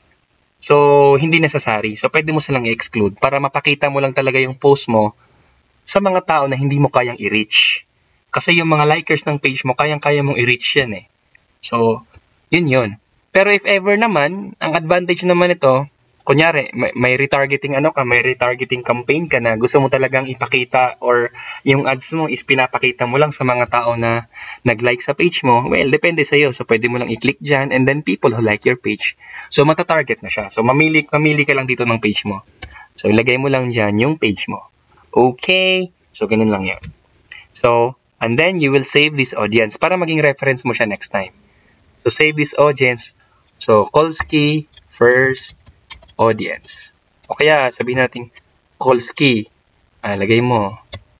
So, hindi necessary. So, pwede mo silang i-exclude para mapakita mo lang talaga yung post mo sa mga tao na hindi mo kayang i-reach. Kasi yung mga likers ng page mo, kayang-kaya mong i-reach yan eh. So, yun yun. Pero if ever naman, ang advantage naman ito, kunyari, may, may retargeting ano ka, may retargeting campaign ka na gusto mo talagang ipakita or yung ads mo is pinapakita mo lang sa mga tao na nag-like sa page mo, well, depende sa'yo. So, pwede mo lang i-click dyan and then people who like your page. So, matatarget na siya. So, mamili, mamili ka lang dito ng page mo. So, ilagay mo lang dyan yung page mo. Okay. So, ganun lang yan. So, and then you will save this audience para maging reference mo siya next time. So, save this audience. So, Kolsky first audience. O kaya, sabihin natin, Kolsky, ah, lagay mo,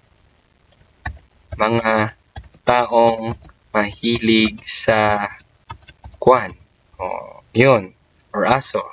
mga taong mahilig sa kwan. O, yun. Or aso.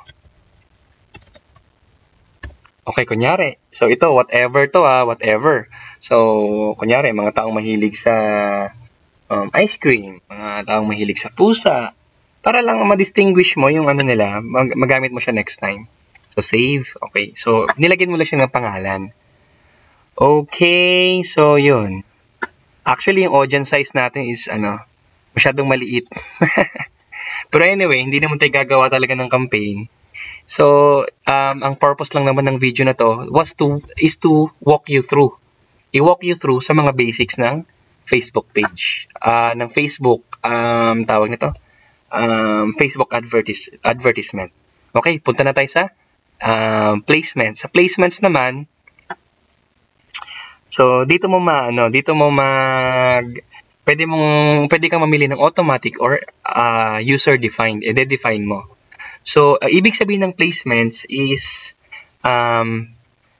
Okay, kunyari. So, ito, whatever to ah, whatever. So, kunyari, mga taong mahilig sa um, ice cream, mga taong mahilig sa pusa, para lang ma-distinguish mo yung ano nila, mag- magamit mo siya next time. So, save. Okay. So, nilagyan mo lang siya ng pangalan. Okay. So, yun. Actually, yung audience size natin is, ano, masyadong maliit. Pero anyway, hindi naman tayo gagawa talaga ng campaign. So, um, ang purpose lang naman ng video na to was to, is to walk you through. I-walk you through sa mga basics ng Facebook page. Uh, ng Facebook, um, tawag nito, um, Facebook advertis- advertisement. Okay, punta na tayo sa um, placement. Sa placements naman, so dito mo ma ano, dito mo mag pwede mong pwede kang mamili ng automatic or uh, user-defined. I-define mo. So, uh, ibig sabihin ng placements is um,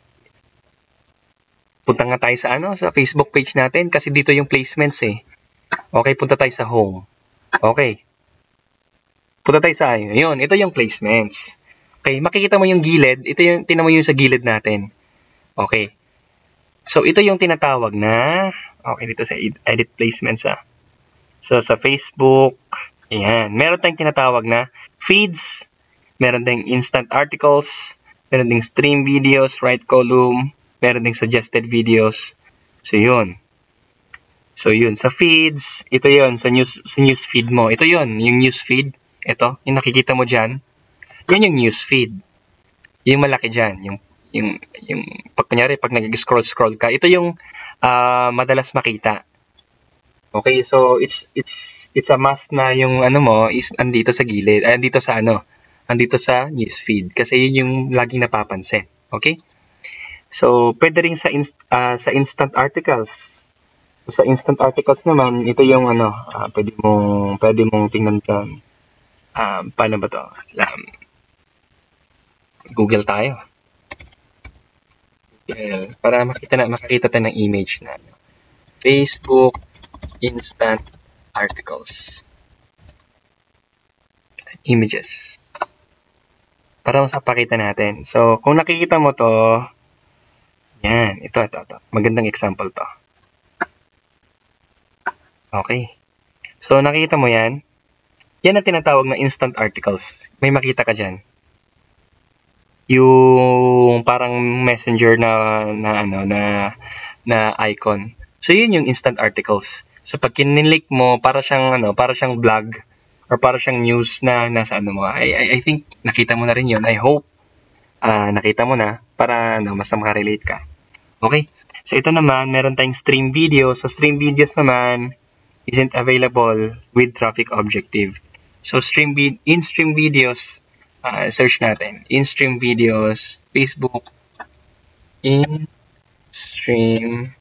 punta nga tayo sa ano sa Facebook page natin kasi dito yung placements eh. Okay, punta tayo sa home. Okay. Punta tayo sa ayun. Yun, ito yung placements. Okay, makikita mo yung gilid. Ito yung, tinan mo yung sa gilid natin. Okay. So, ito yung tinatawag na, okay, dito sa edit placements ah. So, sa Facebook, ayan. Meron tayong tinatawag na feeds. Meron tayong instant articles. Meron tayong stream videos, right column. Meron ding suggested videos. So, yun. So, yun. Sa feeds, ito yun. Sa news, sa news feed mo. Ito yun. Yung news feed. Ito. Yung nakikita mo dyan. Yan yung news feed. Yung malaki dyan. Yung, yung, yung, pag kunyari, pag nag-scroll-scroll ka, ito yung uh, madalas makita. Okay, so, it's, it's, it's a must na yung ano mo is andito sa gilid. Uh, andito sa ano. Andito sa news feed. Kasi yun yung laging napapansin. Okay? So, pwede rin sa, inst uh, sa instant articles. So, sa instant articles naman, ito yung ano, uh, pwede mong, pwede mong tingnan dyan. Um, paano ba to? Um, Google tayo. Google. Para makita na, makakita tayo ng image na ano. Facebook instant articles. Images. Para mas mapakita natin. So, kung nakikita mo to, yan, ito, ito, ito. Magandang example to. Okay. So, nakikita mo yan. Yan ang tinatawag na instant articles. May makita ka dyan. Yung parang messenger na, na ano, na, na icon. So, yun yung instant articles. So, pag kinlik mo, para siyang, ano, para siyang vlog or para siyang news na nasa ano mo. I, I, I think nakita mo na rin yun. I hope uh, nakita mo na para ano, mas makarelate ka. Okay? So, ito naman, meron tayong stream videos. So, stream videos naman isn't available with traffic objective. So, stream in-stream videos, uh, search natin. In-stream videos, Facebook, in-stream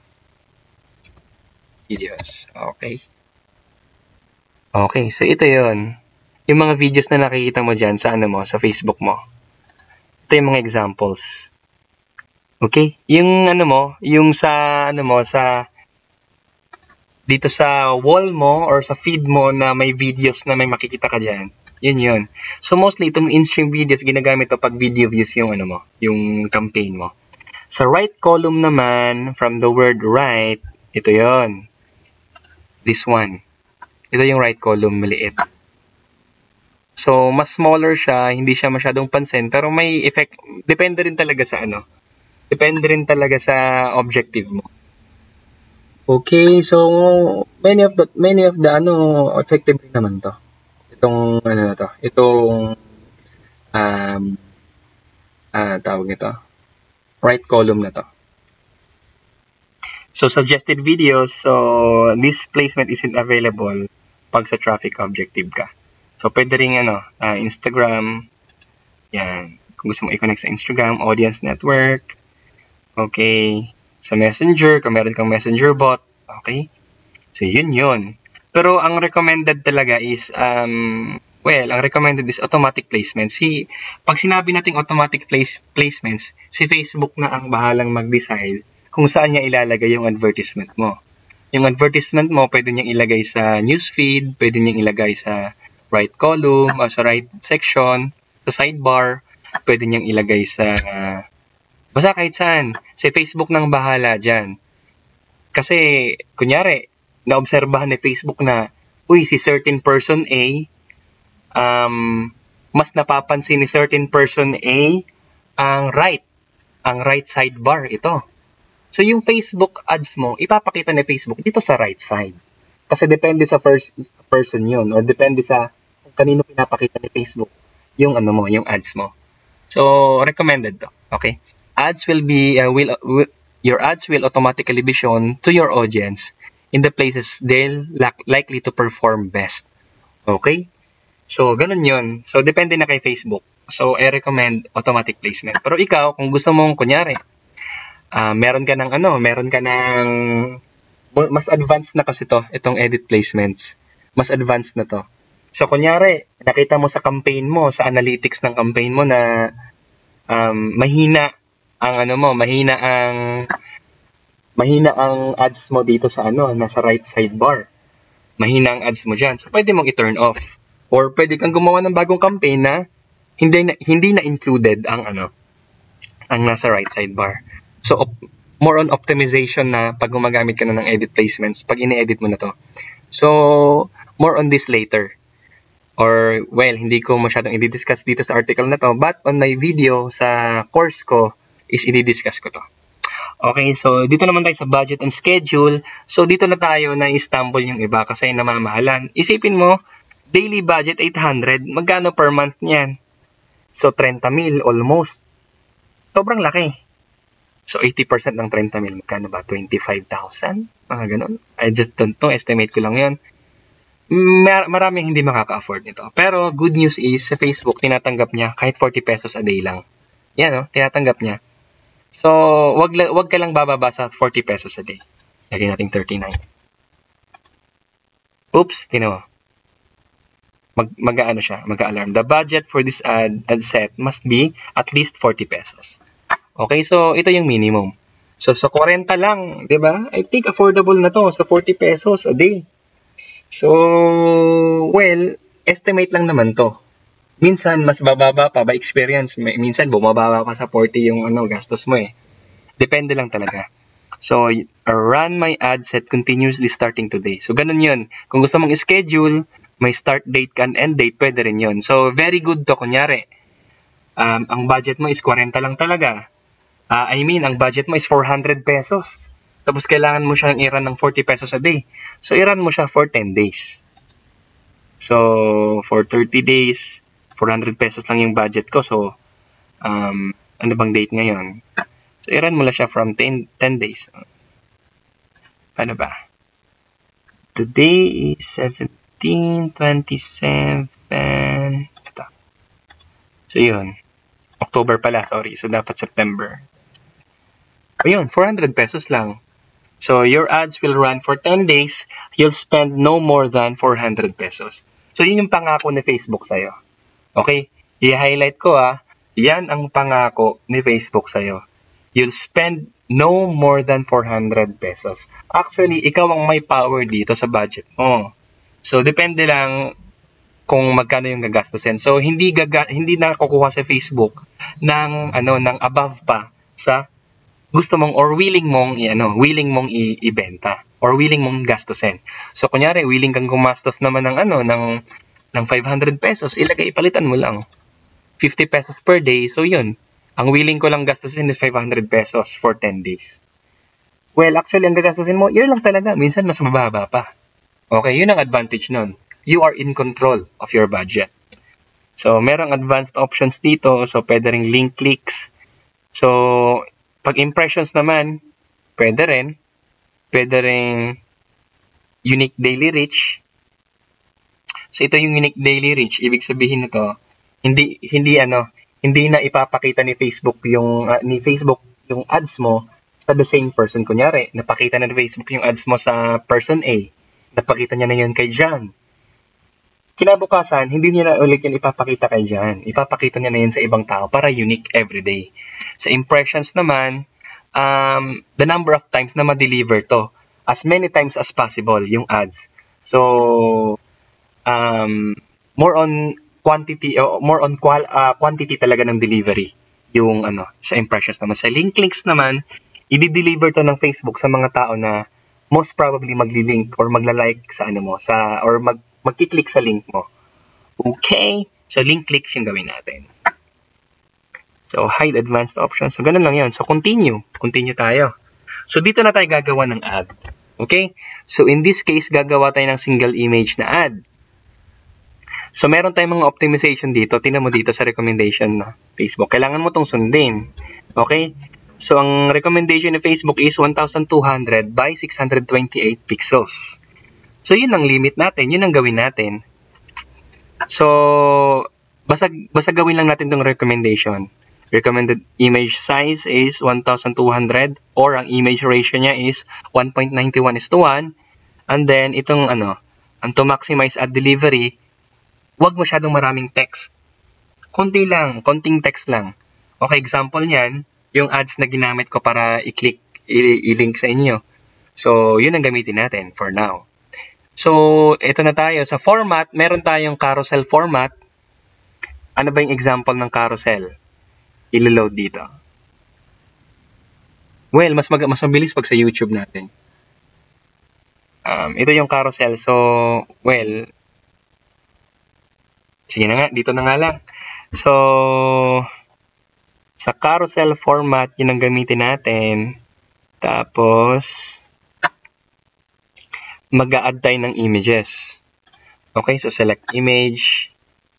videos. Okay. Okay, so ito yon. Yung mga videos na nakikita mo dyan sa ano mo, sa Facebook mo. Ito yung mga examples. Okay? Yung ano mo, yung sa ano mo, sa dito sa wall mo or sa feed mo na may videos na may makikita ka dyan. Yun yun. So mostly itong in-stream videos ginagamit to pag video views yung ano mo, yung campaign mo. Sa right column naman, from the word right, ito yon. This one. Ito yung right column, maliit. So mas smaller siya, hindi siya masyadong pansin, pero may effect, depende rin talaga sa ano. Depende rin talaga sa objective mo. Okay, so many of the many of the ano effective rin naman to. Itong ano na to, itong um ah tawag nito. Right column na to. So suggested videos, so this placement isn't available pag sa traffic objective ka. So pwede ring ano, uh, Instagram. Yan. Kung gusto mo i-connect sa Instagram, audience network. Okay. Sa Messenger, kung meron kang Messenger bot. Okay. So, yun yun. Pero, ang recommended talaga is, um, well, ang recommended is automatic placement. Si, pag sinabi nating automatic place, placements, si Facebook na ang bahalang mag-decide kung saan niya ilalagay yung advertisement mo. Yung advertisement mo, pwede niyang ilagay sa newsfeed, pwede niyang ilagay sa right column, o sa right section, sa sidebar, pwede niyang ilagay sa... Uh, basta kahit saan. Si Facebook nang bahala dyan. Kasi, kunyari, naobserbahan ni Facebook na, uy, si certain person A, um, mas napapansin ni certain person A, ang right, ang right sidebar, ito. So, yung Facebook ads mo, ipapakita ni Facebook dito sa right side. Kasi depende sa first person yun, or depende sa kung kanino pinapakita ni Facebook yung ano mo, yung ads mo. So, recommended to. Okay? Ads will be, uh, will, will, your ads will automatically be shown to your audience in the places they'll likely to perform best. Okay? So, ganun yun. So, depende na kay Facebook. So, I recommend automatic placement. Pero ikaw, kung gusto mong, kunyari, uh, meron ka ng ano, meron ka ng mas advanced na kasi to, itong edit placements. Mas advanced na to. So, kunyari, nakita mo sa campaign mo, sa analytics ng campaign mo na um, mahina ang ano mo, mahina ang mahina ang ads mo dito sa ano, nasa right sidebar. Mahina ang ads mo diyan. So, pwede mong i-turn off. Or pwede kang gumawa ng bagong campaign na hindi na, hindi na included ang ano, ang nasa right sidebar. So, op- more on optimization na pag gumagamit ka na ng edit placements, pag ini-edit mo na to. So, more on this later. Or, well, hindi ko masyadong i-discuss dito sa article na to, but on my video sa course ko, is i-discuss ko to. Okay, so dito naman tayo sa budget and schedule. So, dito na tayo na i-stumble yung iba kasi namamahalan. Isipin mo, daily budget eight hundred, magkano per month niyan? So, thirty mil almost. Sobrang laki. So, eighty percent ng thirty mil, magkano ba? twenty-five thousand? Mga ganun. I just don't know. Estimate ko lang yun. Mar- maraming hindi makaka-afford nito. Pero, good news is, sa Facebook, tinatanggap niya kahit forty pesos a day lang. Yan, no? Tinatanggap niya. So, wag, wag ka lang bababa sa forty pesos a day. Lagyan natin thirty-nine. Oops, tinawa. Mag, mag-ano siya, mag-alarm. The budget for this ad, ad set must be at least forty pesos. Okay, so ito yung minimum. So sa forty lang, 'di ba? I think affordable na to sa forty pesos a day. So, well, estimate lang naman to. Minsan mas bababa pa by experience. Minsan bumababa pa sa forty yung ano gastos mo eh. Depende lang talaga. So, run my ad set continuously starting today. So, ganun yun. Kung gusto mong schedule, may start date and end date, pwede rin yun. So, very good to. Kunyari, um, ang budget mo is forty lang talaga. Uh, I mean, ang budget mo is four hundred pesos. Tapos, kailangan mo siyang i-run ng forty pesos a day. So, i-run mo siya for ten days. So, for thirty days, four hundred pesos lang yung budget ko. So, um, ano bang date ngayon? So, i-run mo lang siya from ten, ten days. Ano ba? Today is seventeen, twenty-seven. Ito. So, yun. October pala, sorry. So, dapat September. Ayun, four hundred pesos lang. So, your ads will run for ten days. You'll spend no more than four hundred pesos. So, yun yung pangako ni Facebook sa'yo. Okay? I-highlight ko ah. Yan ang pangako ni Facebook sa'yo. You'll spend no more than four hundred pesos. Actually, ikaw ang may power dito sa budget mo. So, depende lang kung magkano yung gagastusin. So, hindi gaga hindi na kukuha sa Facebook ng ano ng above pa sa gusto mong or willing mong i-ano, willing mong i- ibenta or willing mong gastusin. So, kunyari, willing kang gumastos naman ng ano ng ng five hundred pesos, ilagay ipalitan mo lang fifty pesos per day. So, yun. Ang willing ko lang gastusin is five hundred pesos for ten days. Well, actually, ang gagastusin mo, yun lang talaga. Minsan, mas mababa pa. Okay, yun ang advantage nun. You are in control of your budget. So, merong advanced options dito. So, pwede ring link clicks. So, pag impressions naman, pwede rin. Pwede ring unique daily reach. So, ito yung unique daily reach. Ibig sabihin nito, hindi, hindi ano, hindi na ipapakita ni Facebook yung uh, ni Facebook yung ads mo sa the same person. Kunyari, napakita na ni Facebook yung ads mo sa person A. Napakita niya na yun kay John. Kinabukasan, hindi niya na ulit yun ipapakita kay John. Ipapakita niya na yun sa ibang tao para unique everyday. Sa impressions naman, um, the number of times na ma-deliver to, as many times as possible, yung ads. So, um, more on quantity, uh, more on qual, uh, quantity talaga ng delivery, yung ano, sa impressions naman. Sa link clicks naman, i-deliver to ng Facebook sa mga tao na most probably magli-link or magla-like sa ano mo, sa, or mag magki-click sa link mo. Okay? So, link clicks yung gawin natin. So, hide advanced options. So, ganun lang yun. So, continue. Continue tayo. So, dito na tayo gagawa ng ad. Okay? So, in this case, gagawa tayo ng single image na ad. So, meron tayong mga optimization dito. Tingnan mo dito sa recommendation na Facebook. Kailangan mo itong sundin. Okay? So, ang recommendation ni Facebook is one thousand two hundred by six hundred twenty-eight pixels. So, yun ang limit natin. Yun ang gawin natin. So, basta, basta gawin lang natin itong recommendation. Recommended image size is one thousand two hundred or ang image ratio niya is one point nine one is to one. And then, itong ano, ang to maximize ad delivery, huwag masyadong maraming text. Konti lang, konting text lang. Okay, example niyan, yung ads na ginamit ko para i-click, i-link sa inyo. So, yun ang gamitin natin for now. So, ito na tayo. Sa format, meron tayong carousel format. Ano ba yung example ng carousel? I-load dito. Well, mas, mag mas mabilis pag sa YouTube natin. Um, ito yung carousel. So, well, sige na nga, dito na nga lang. So, sa carousel format, yun ang gamitin natin. Tapos, mag-a-add tayo ng images. Okay, so select image.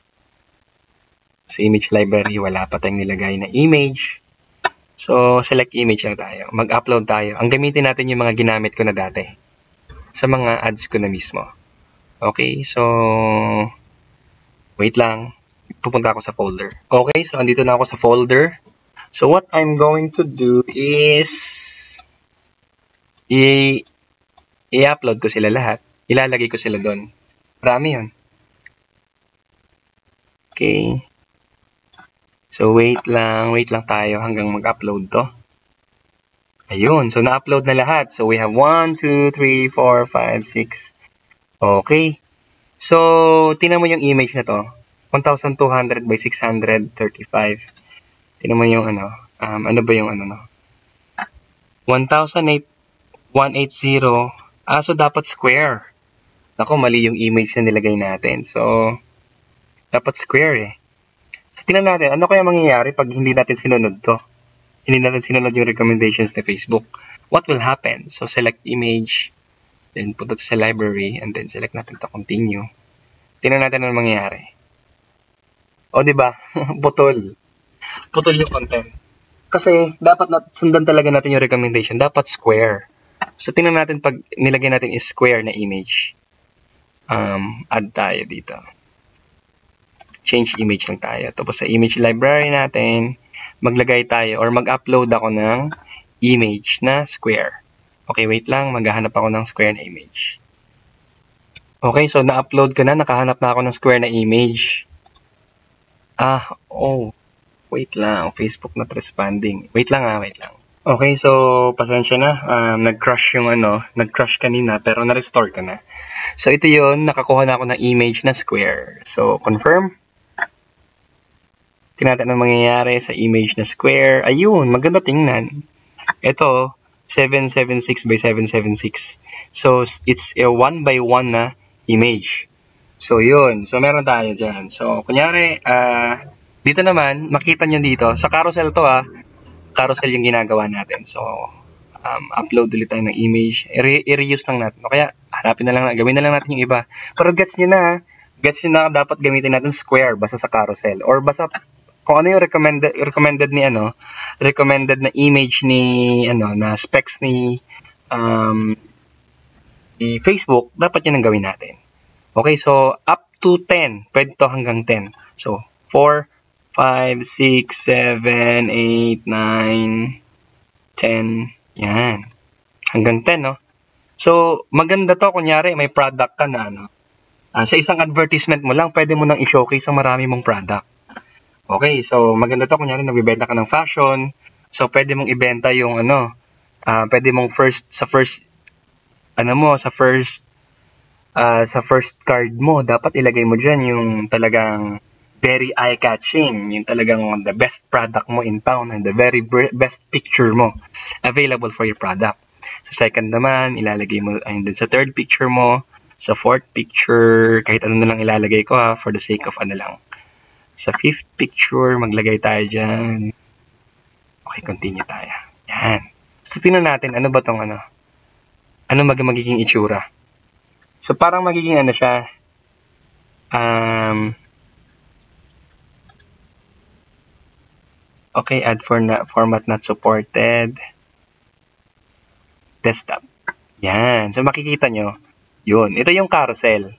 Sa image library, wala pa tayong nilagay na image. So, select image lang tayo. Mag-upload tayo. Ang gamitin natin yung mga ginamit ko na dati. Sa mga ads ko na mismo. Okay, so, wait lang. Pupunta ako sa folder. Okay, so andito na ako sa folder. So, what I'm going to do is i- i-upload ko sila lahat. Ilalagay ko sila doon. Marami yun. Okay. So, wait lang. Wait lang tayo hanggang mag-upload to. Ayun. So, na-upload na lahat. So, we have one, two, three, four, five, six. Okay. So, tingnan mo yung image na to. one thousand two hundred by six hundred thirty-five. Tingnan mo yung ano. Um, ano ba yung ano no? one thousand one hundred eighty. Ah, so dapat square. Ako, mali yung image na nilagay natin. So, dapat square eh. So, tingnan natin, ano kaya mangyayari pag hindi natin sinunod to? Hindi natin sinunod yung recommendations ni Facebook. What will happen? So, select image, then punta sa library, and then select natin to continue. Tingnan natin ano mangyayari. O, di ba? Putol. Putol yung content. Kasi, dapat nat sundan talaga natin yung recommendation. Dapat square. So, tingnan natin pag nilagay natin is square na image. Um, add tayo dito. Change image lang tayo. Tapos sa image library natin, maglagay tayo or mag-upload ako ng image na square. Okay, wait lang. Maghahanap ako ng square na image. Okay, so na-upload ko na. Nakahanap na ako ng square na image. Ah, oh. Wait lang. Facebook not responding. Wait lang ah, wait lang. Okay, so pasensya na. Um, nag-crash yung ano. Nag-crash kanina pero na-restore ko na. So ito yun. Nakakuha na ako ng image na square. So confirm. Tingnan natin ang mangyayari sa image na square. Ayun, maganda tingnan. Ito, seven seventy-six by seven seventy-six. So, it's a one by one na image. So, yun. So, meron tayo dyan. So, kunyari, uh, dito naman, makita nyo dito. Sa carousel to ah. Carousel yung ginagawa natin. So, um, upload ulit tayo ng image. I-reuse lang natin. O kaya, hanapin na lang, gawin na lang natin yung iba. Pero gets nyo na, gets nyo na dapat gamitin natin square basta sa carousel. Or basta kung ano yung recommended recommended ni ano, recommended na image ni ano na specs ni um ni Facebook, dapat 'yan ang gawin natin. Okay, so up to ten, pwede to hanggang ten. So four, five, six, seven, eight, nine, ten, yan. Hanggang ten, no? So maganda to kunyari may product ka na ano. Uh, sa isang advertisement mo lang, pwede mo nang i-showcase ang marami mong product. Okay, so maganda to kunyari nagbebenta ka ng fashion. So pwede mong ibenta yung ano, uh, pwede mong first sa first ano mo, sa first uh, sa first card mo, dapat ilagay mo diyan yung talagang very eye-catching, yung talagang the best product mo in town and the very best picture mo available for your product. Sa second naman, ilalagay mo and then sa third picture mo, sa fourth picture, kahit ano na lang ilalagay ko ha, for the sake of ano lang. Sa fifth picture, maglagay tayo dyan. Okay, continue tayo. Yan. So, tingnan natin, ano ba tong ano? Ano mag magiging itsura? So, parang magiging ano siya. Um, okay, add for na, format not supported. Desktop. Yan. So, makikita nyo. Yun. Ito yung carousel.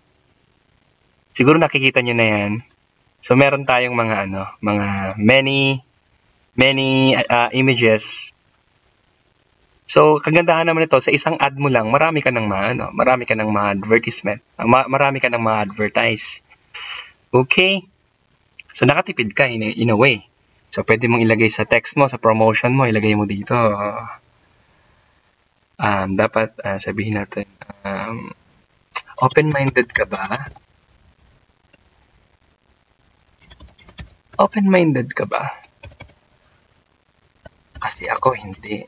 Siguro nakikita nyo na yan. So, meron tayong mga ano, mga many, many uh, images. So, kagandahan naman ito, sa isang ad mo lang, marami ka ng mga, ano, marami ka ng mga advertisement. Ma- marami ka ng mga advertise. Okay? So, nakatipid ka in a, in a way. So, pwede mong ilagay sa text mo, sa promotion mo, ilagay mo dito. Um, dapat uh, sabihin natin, um, open-minded ka ba? Open-minded ka ba? Kasi ako hindi.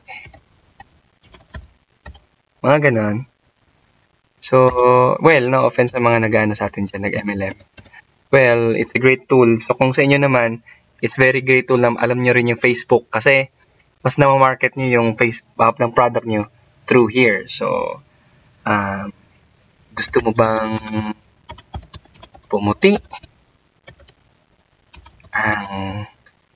Mga ganon. So, well, no offense sa mga nag-ano sa atin dyan, nag-M L M. Well, it's a great tool. So, kung sa inyo naman, it's very great tool na alam nyo rin yung Facebook kasi mas na-market nyo yung face uh, ng product nyo through here. So, um, gusto mo bang pumuti? Ang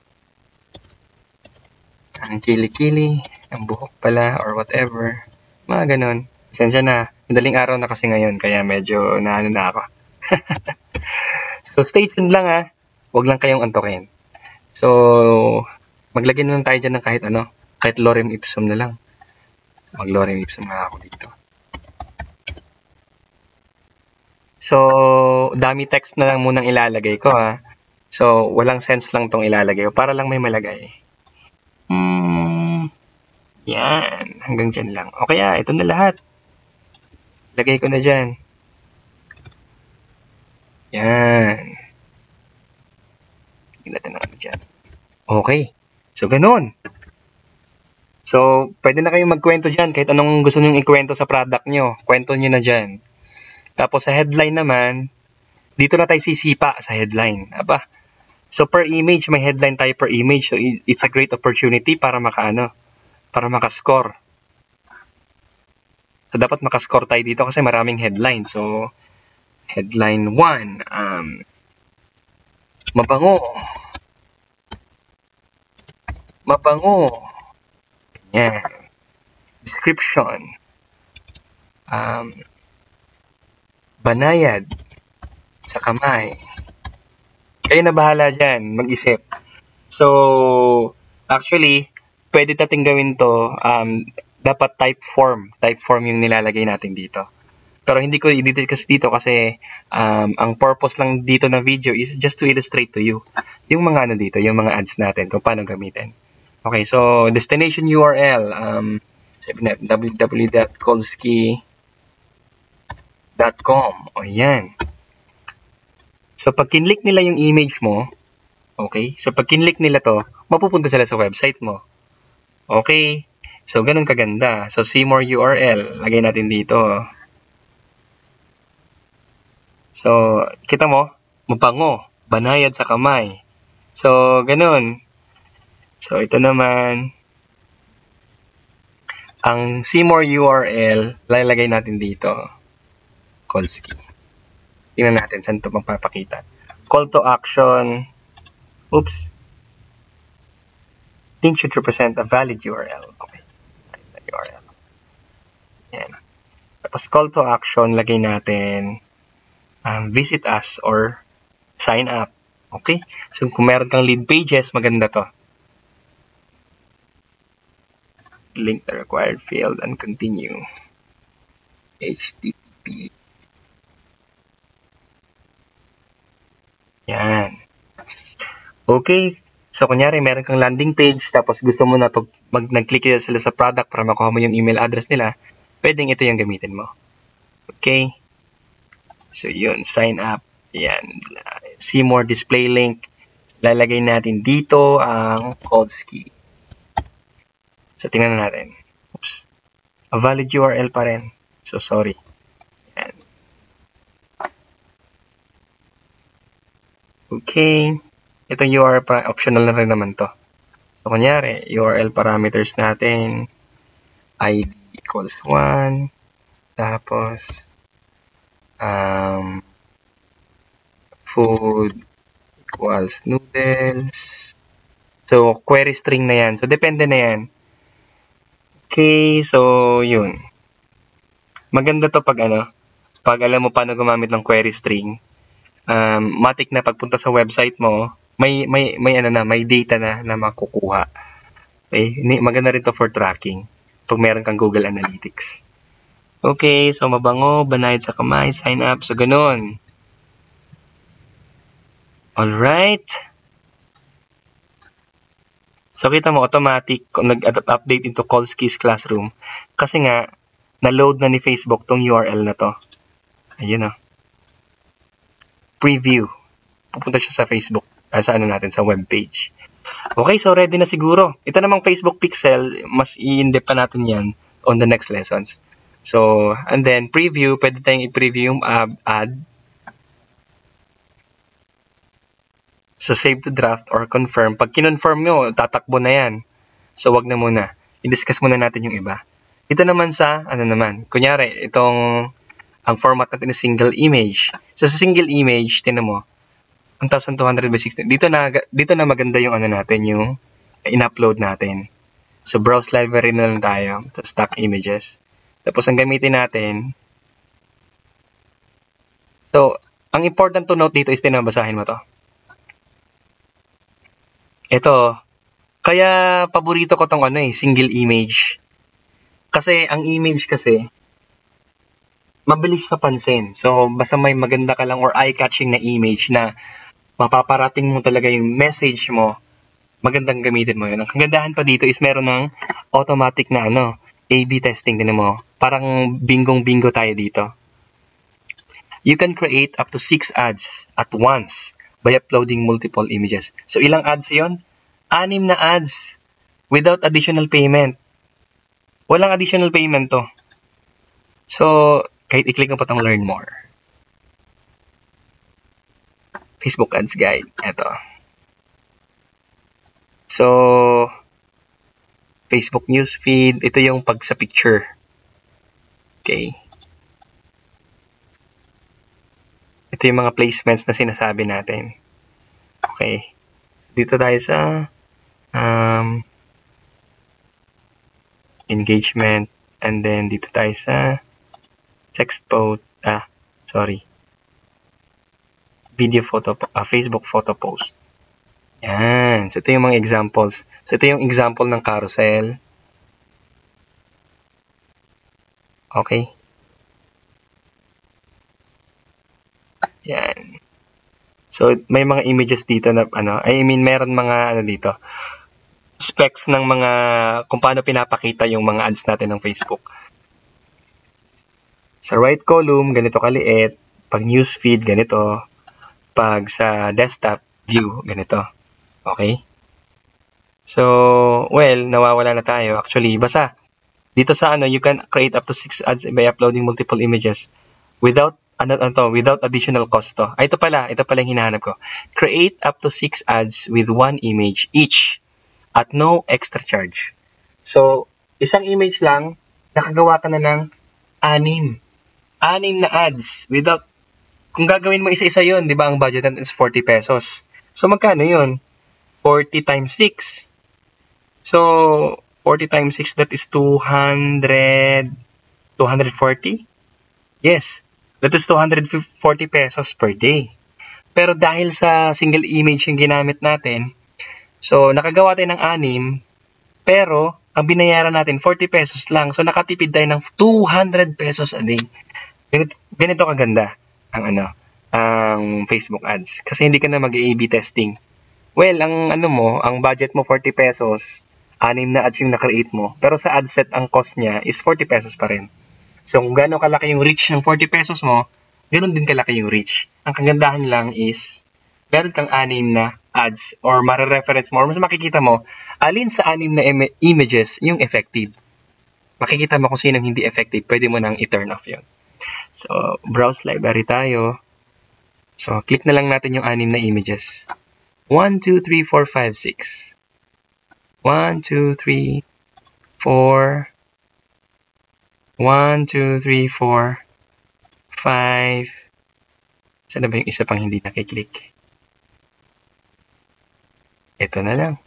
ang kili-kili, ang buhok pala, or whatever. Mga ganon. Pasensya na. Madaling araw na kasi ngayon, kaya medyo naano na ako. So, stay tuned lang ha. Huwag lang kayong antokin. So, maglagay na lang tayo dyan ng kahit ano. Kahit lorem ipsum na lang. Mag-lorem ipsum nga ako dito. So, dami text na lang munang ilalagay ko ha. So, walang sense lang tong ilalagay ko para lang may malagay. Hmm, yan. Hanggang dyan lang. O kaya, ito na lahat. Lagay ko na dyan. Yan. Lagyan natin na dyan. Okay. So, ganun. So, pwede na kayong magkwento dyan. Kahit anong gusto nyong ikwento sa product nyo. Kwento nyo na dyan. Tapos, sa headline naman, dito na tayo sisipa sa headline. Aba. So, per image, may headline tayo per image. So, it's a great opportunity para makaano, para makascore. So, dapat makascore tayo dito kasi maraming headline. So, headline one, um, mabango. Mabango. Yan. Description. Um, banayad sa kamay. Kayo na bahala dyan, mag-isip. So, actually, pwede natin gawin to, um, dapat type form. Type form yung nilalagay natin dito. Pero hindi ko i-discuss dito kasi um, ang purpose lang dito na video is just to illustrate to you yung mga ano dito, yung mga ads natin, kung paano gamitin. Okay, so destination U R L, um, sabi natin, w w w dot kolsky dot com. O yan. So, pag kinlik nila yung image mo, okay? So, pag kinlik nila to, mapupunta sila sa website mo. Okay? So, ganun kaganda. So, see more U R L. Lagay natin dito. So, kita mo? Mabango. Banayad sa kamay. So, ganun. So, ito naman. Ang see more U R L, lalagay natin dito. Kolsky. Tingnan natin saan ito magpapakita. Call to action. Oops. Link should represent a valid U R L. Okay. U R L. Yan. Tapos call to action, lagay natin um, visit us or sign up. Okay? So kung meron kang lead pages, maganda to. Link the required field and continue. H T T P. Yan. Okay. So, kunyari, meron kang landing page, tapos gusto mo na pag mag nag-click sila sa product para makuha mo yung email address nila, pwedeng ito yung gamitin mo. Okay? So, yun. Sign up. Yan. See more display link. Lalagay natin dito ang Kolsky. So, tingnan na natin. Oops. A valid U R L pa rin. So, sorry. Yan. Okay. Itong U R L optional na rin naman to. So, kunyari, U R L parameters natin, I D equals one, tapos, um, food equals noodles. So, query string na yan. So, depende na yan. Okay, so, yun. Maganda to pag ano, pag alam mo paano gumamit ng query string. Um, matik na pagpunta sa website mo, may may may ano na, may data na na makukuha. Okay, maganda rin to for tracking pag meron kang Google Analytics. Okay, so mabango, banayad sa kamay, sign up, so ganun. Alright. So kita mo, automatic nag-update into Kolski's Classroom. Kasi nga, na-load na ni Facebook tong U R L na to. Ayun o. Preview. Pupunta siya sa Facebook, uh, sa ano natin, sa webpage. Okay, so ready na siguro. Ito namang Facebook Pixel, mas i-in-depth pa natin yan on the next lessons. So, and then preview, pwede tayong i-preview yung uh, ad. So, save to draft or confirm. Pag kinonfirm nyo, tatakbo na yan. So, wag na muna. I-discuss muna natin yung iba. Ito naman sa, ano naman, kunyari, itong, ang format natin is single image. So, sa single image, tinan mo, one thousand two hundred by sixteen. Dito na, dito na maganda yung ano natin, yung in-upload natin. So, browse library na lang tayo. So, stock images. Tapos, ang gamitin natin. So, ang important to note dito is, tinabasahin mo to. Ito, kaya paborito ko tong ano eh, single image. Kasi, ang image kasi, mabilis mapansin. So, basta may maganda ka lang or eye-catching na image na mapaparating mo talaga yung message mo, magandang gamitin mo yun. Ang kagandahan pa dito is meron ng automatic na ano, A B testing din mo. Parang bingong-bingo tayo dito. You can create up to six ads at once by uploading multiple images. So, ilang ads yon? Anim na ads without additional payment. Walang additional payment to. So, kahit i-click mo pa itong learn more. Facebook Ads Guide. Ito. So, Facebook Newsfeed. Ito yung pag sa picture. Okay. Ito yung mga placements na sinasabi natin. Okay. Dito tayo sa um, engagement. And then, dito tayo sa text post. Ah, sorry. Video photo, uh, Facebook photo post. Yan. So, ito yung mga examples. So, ito yung example ng carousel. Okay. Yan. So, may mga images dito na, ano, I mean, meron mga, ano dito, specs ng mga, kung paano pinapakita yung mga ads natin ng Facebook. Sa right column, ganito kaliit. Pag newsfeed, ganito. Pag sa desktop view, ganito. Okay? So, well, nawawala na tayo. Actually, basta, dito sa ano, you can create up to six ads by uploading multiple images without, ano, ano to, without additional cost to. Ay, ito pala, ito pala yung hinahanap ko. Create up to six ads with one image each at no extra charge. So, isang image lang, nakagawa ka na ng anim. Anim na ads without, kung gagawin mo isa-isa yun, di ba ang budget natin is forty pesos. So, magkano yun? forty times six. So, forty times six, that is two hundred, two hundred forty? Yes, that is two hundred forty pesos per day. Pero dahil sa single image yung ginamit natin, so, nakagawa tayo ng anim, pero, ang binayaran natin, forty pesos lang. So, nakatipid tayo ng two hundred pesos a day. Ganito, ganito kaganda ang ano, ang Facebook ads. Kasi hindi ka na mag-A B testing. Well, ang ano mo, ang budget mo forty pesos, anim na ads yung na-create mo. Pero sa ad set, ang cost niya is forty pesos pa rin. So, kung gano'n kalaki yung reach ng forty pesos mo, gano'n din kalaki yung reach. Ang kagandahan lang is, meron kang anim na ads or mare-reference mo or mas makikita mo, alin sa anim na im- images yung effective. Makikita mo kung sinong hindi effective, pwede mo nang i-turn off yun. So, browse library tayo. So, click na lang natin yung anim na images. one, two, three, four, five, six. one, two, three, four. one, two, three, four, five. Saan na ba yung isa pang hindi nakiklik? Ito na lang.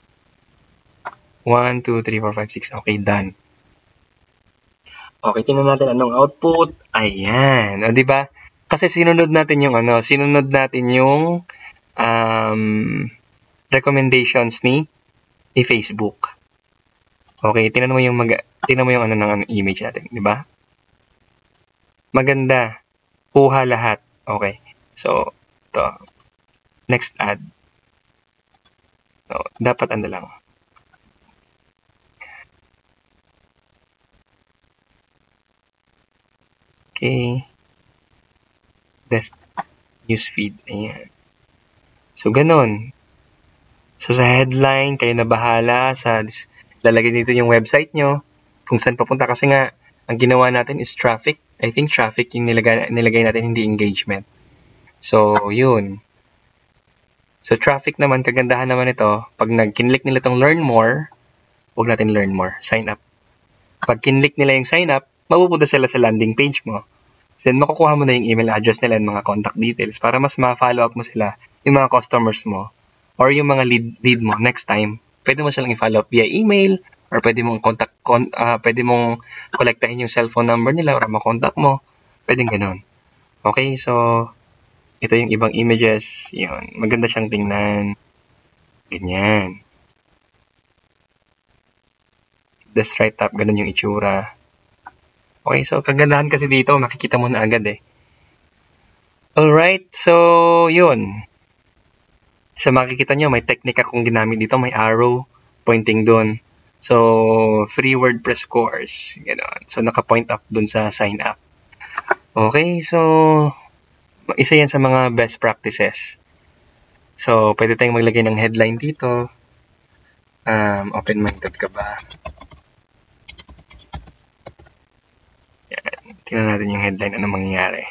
one, two, three, four, five, six. Okay, done. Okay, tingnan natin anong output. Ayan. O, diba? Kasi sinunod natin yung ano, sinunod natin yung um, recommendations ni, ni Facebook. Okay, tingnan mo yung mag tingnan mo yung ano ng ano, image natin, di ba? Maganda. Kuha lahat. Okay. So, to. Next ad. So, dapat ano lang. Okay. Best newsfeed. Ayan. So, ganun. So, sa headline, kayo na bahala. Sa lalagay dito yung website nyo. Kung saan papunta. Kasi nga, ang ginawa natin is traffic. I think traffic yung nilagay, nilagay natin, hindi engagement. So, yun. So, traffic naman, kagandahan naman ito, pag nag-kinlik nila itong learn more, huwag natin learn more, sign up. Pag kinlik nila yung sign up, mapupunta sila sa landing page mo. So, then, makukuha mo na yung email address nila and mga contact details para mas ma-follow up mo sila, yung mga customers mo, or yung mga lead, lead mo next time. Pwede mo silang i-follow up via email, or pwede mong contact, con, uh, pwede mong kolektahin yung cellphone number nila or makontak mo. Pwedeng ganun. Okay, so, ito yung ibang images. Yun, maganda siyang tingnan. Ganyan. This right up, ganun yung itsura. Okay, so kagandahan kasi dito, makikita mo na agad eh. Alright, so yun. So makikita nyo, may technique akong ginamit dito, may arrow pointing dun. So, free WordPress course. Ganon. So, naka-point up dun sa sign up. Okay, so isa yan sa mga best practices. So, pwede tayong maglagay ng headline dito. Um, open-minded ka ba? Yan. Tingnan natin yung headline, ano mangyayari.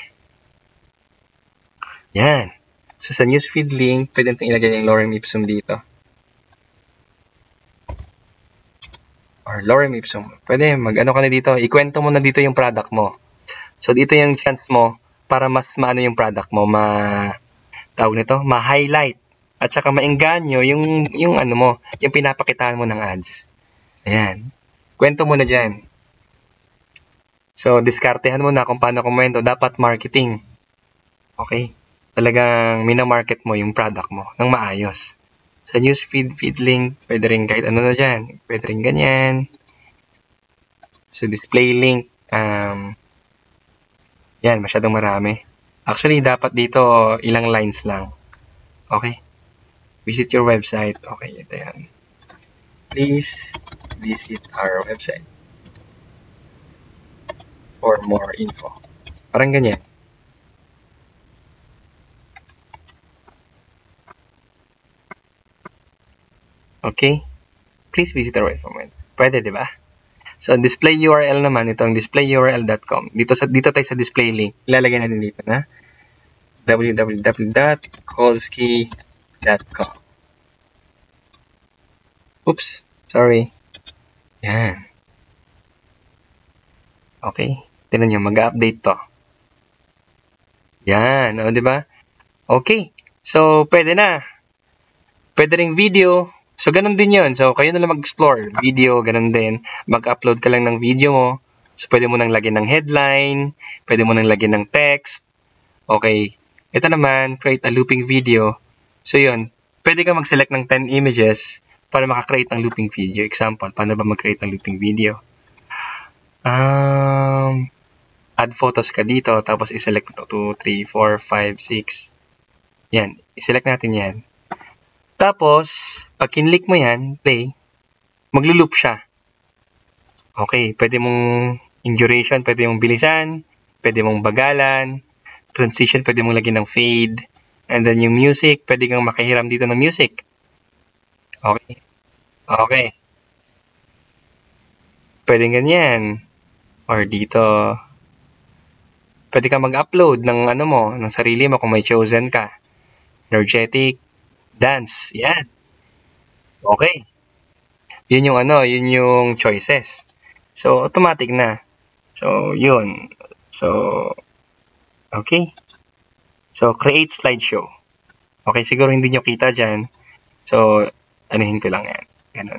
Yan. So, sa newsfeed link, pwede natin ilagay yung lorem ipsum dito. Or lorem ipsum. Pwede, mag-ano ka na dito. Ikwento mo na dito yung product mo. So, dito yung chance mo para mas maano yung product mo, ma tawag nito, ma-highlight at saka maengganyo yung yung ano mo, yung pinapakitaan mo ng ads. Ayan. Kwento mo na diyan. So, diskartehan mo na kung paano kumento. Dapat marketing. Okay? Talagang minamarket mo yung product mo ng maayos. Sa newsfeed, feed link, pwede rin kahit ano na dyan. Pwede rin ganyan. So, display link, um, yan, masyadong marami. Actually, dapat dito ilang lines lang. Okay? Visit your website. Okay, ito yan. Please visit our website for more info. Parang ganyan. Okay? Please visit our website. Pwede, di ba? So, display U R L naman, itong display U R L dot com. Dito, sa, dito tayo sa display link. Ilalagay natin dito na w w w dot kolsky dot com. Oops, sorry. Yan. Okay. Tingnan nyo, mag-update to. Yan, o, di ba? Okay. So, pwede na. Pwede ring video. So, ganun din yun. So, kayo na lang mag-explore. Video, ganun din. Mag-upload ka lang ng video mo. So, pwede mo nang lagyan ng headline. Pwede mo nang lagyan ng text. Okay. Ito naman, create a looping video. So, yun. Pwede ka mag-select ng ten images para makakreate ng looping video. Example, paano ba mag-create ng looping video? Um, add photos ka dito. Tapos, iselect mo two, three, four, five, six. Yan. Iselect natin yan. Tapos, pag kinlik mo yan, play, maglo-loop siya. Okay, pwede mong in duration, pwede mong bilisan, pwede mong bagalan, transition, pwede mong lagyan ng fade, and then yung music, pwede kang makahiram dito ng music. Okay. Okay. Pwede ganyan. Or dito, pwede kang mag-upload ng ano mo, ng sarili mo kung may chosen ka. Energetic, dance, yan. Okay. Yun yung ano, yun yung choices. So, automatic na. So, yun. So, okay. So, create slideshow. Okay, siguro hindi nyo kita dyan. So, anuhin ko lang yan. Ganun.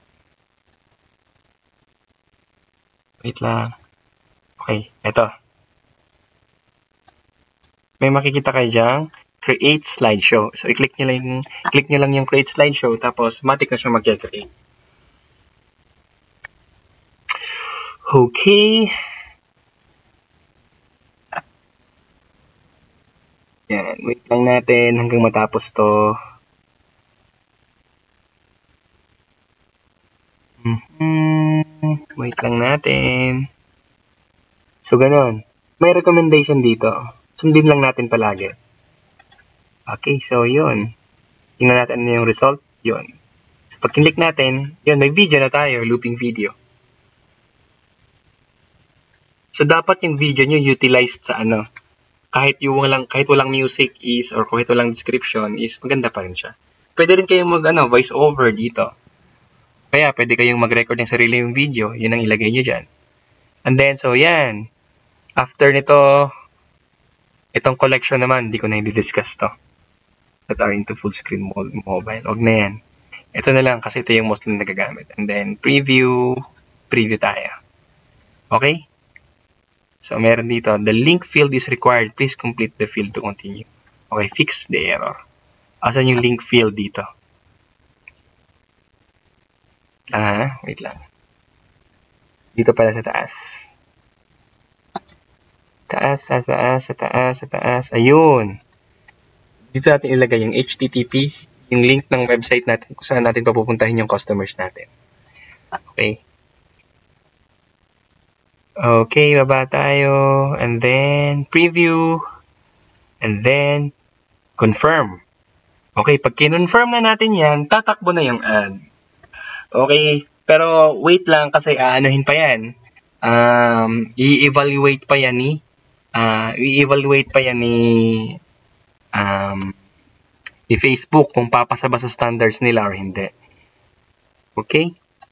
Wait lang. Okay, eto. May makikita kayo dyan. create slideshow. So, i-click nyo lang, click nyo lang yung create slideshow, tapos matik na siya mag-create. Okay. Yan, wait lang natin hanggang matapos to. Mm-hmm. Wait lang natin. So, ganun. May recommendation dito. Sundin lang natin palagi. Okay, so yun. Tingnan natin ano yung result. Yun. So, pag kinlik natin, yun, may video na tayo, looping video. So, dapat yung video nyo utilized sa ano, kahit yung walang, kahit walang music is, or kahit walang description is, maganda pa rin siya. Pwede rin kayong mag, ano, voice over dito. Kaya, pwede kayong mag-record ng sarili yung video. Yun ang ilagay nyo dyan. And then, so, yan. After nito, itong collection naman, hindi ko na i-discuss to. That are into full screen mobile. Huwag na yan. Ito na lang kasi ito yung mostly nagagamit. And then, preview. Preview tayo. Okay? So, meron dito, the link field is required. Please complete the field to continue. Okay, fix the error. Asan yung link field dito? Ah, wait lang. Dito pala sa taas. Taas, sa taas, sa taas, sa taas. Ayun. Dito natin ilagay yung H T T P, yung link ng website natin kung saan natin papupuntahin yung customers natin. Okay. Okay, baba tayo. And then, preview. And then, confirm. Okay, pag kinonfirm na natin yan, tatakbo na yung ad. Okay, pero wait lang kasi aanuhin pa yan. Um, i-evaluate pa yan ni, uh, i-evaluate pa yan ni, um, ni Facebook kung papasa ba sa standards nila or hindi. Okay?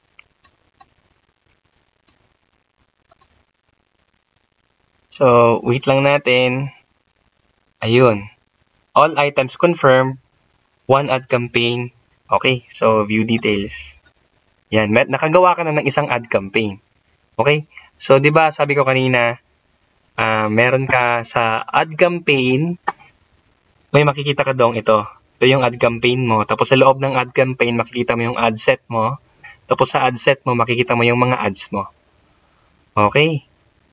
So, wait lang natin. Ayun. All items confirmed. One ad campaign. Okay, so view details. Yan, nakagawa ka na ng isang ad campaign. Okay? So, di ba sabi ko kanina, uh, meron ka sa ad campaign, may makikita ka dong ito. Ito yung ad campaign mo. Tapos sa loob ng ad campaign, makikita mo yung ad set mo. Tapos sa ad set mo, makikita mo yung mga ads mo. Okay?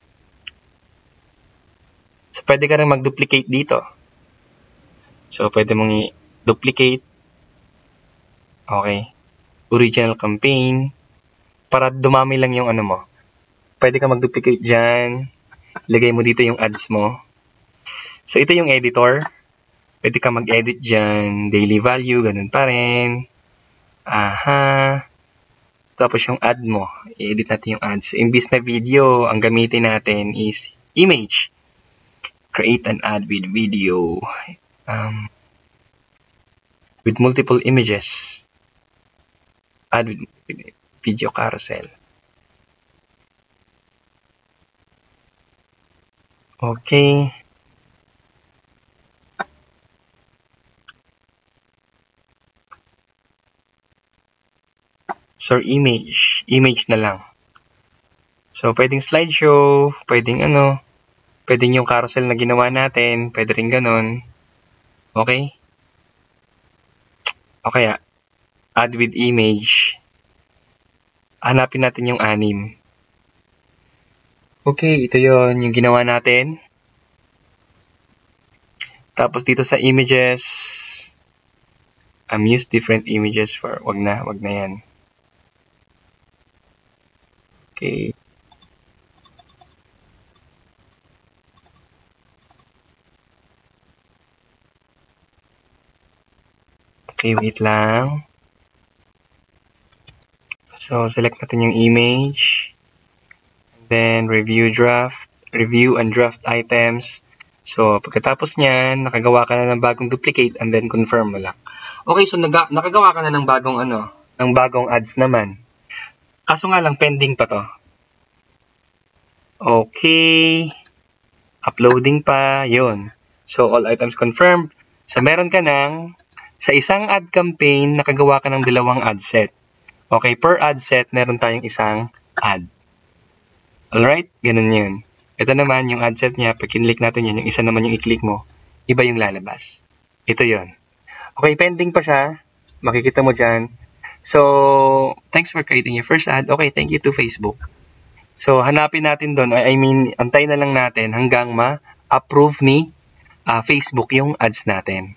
So, pwede ka rin mag-duplicate dito. So, pwede mong i-duplicate. Okay. Original campaign. Para dumami lang yung ano mo. Pwede ka mag-duplicate dyan. Lagay mo dito yung ads mo. So, ito yung editor. Pwede ka mag-edit dyan. Daily value, ganun pa rin. Aha. Tapos yung ad mo. I-edit natin yung ads. Imbis na video, ang gamitin natin is image. Create an ad with video. Um, with multiple images. Ad with video carousel. Okay. So, image. Image na lang. So, pwedeng slideshow. Pwedeng ano. Pwedeng yung carousel na ginawa natin. Pwede rin ganun. Okay? O kaya, add with image. Hanapin natin yung anim. Okay, ito yon yung ginawa natin. Tapos dito sa images, um, use different images for, wag na, wag na yan. Okay. Okay, wait lang. So, select natin yung image. Then, review draft. Review and draft items. So, pagkatapos niyan, nakagawa ka na ng bagong duplicate and then confirm mo lang. Okay, so naga, nakagawa ka na ng bagong ano, ng bagong ads naman. Kaso nga lang, pending pa to. Okay. Uploading pa. Yun. So, all items confirmed. So, meron ka ng, sa isang ad campaign, nakagawa ka ng dalawang ad set. Okay, per ad set, meron tayong isang ad. Alright? Ganun yun. Ito naman, yung ad set niya, pag kinlik natin yan, yung isa naman yung i-click mo, iba yung lalabas. Ito yon. Okay, pending pa siya. Makikita mo dyan. So, thanks for creating your first ad. Okay, thank you to Facebook. So, hanapin natin doon. I mean, antay na lang natin hanggang ma-approve ni uh, Facebook yung ads natin.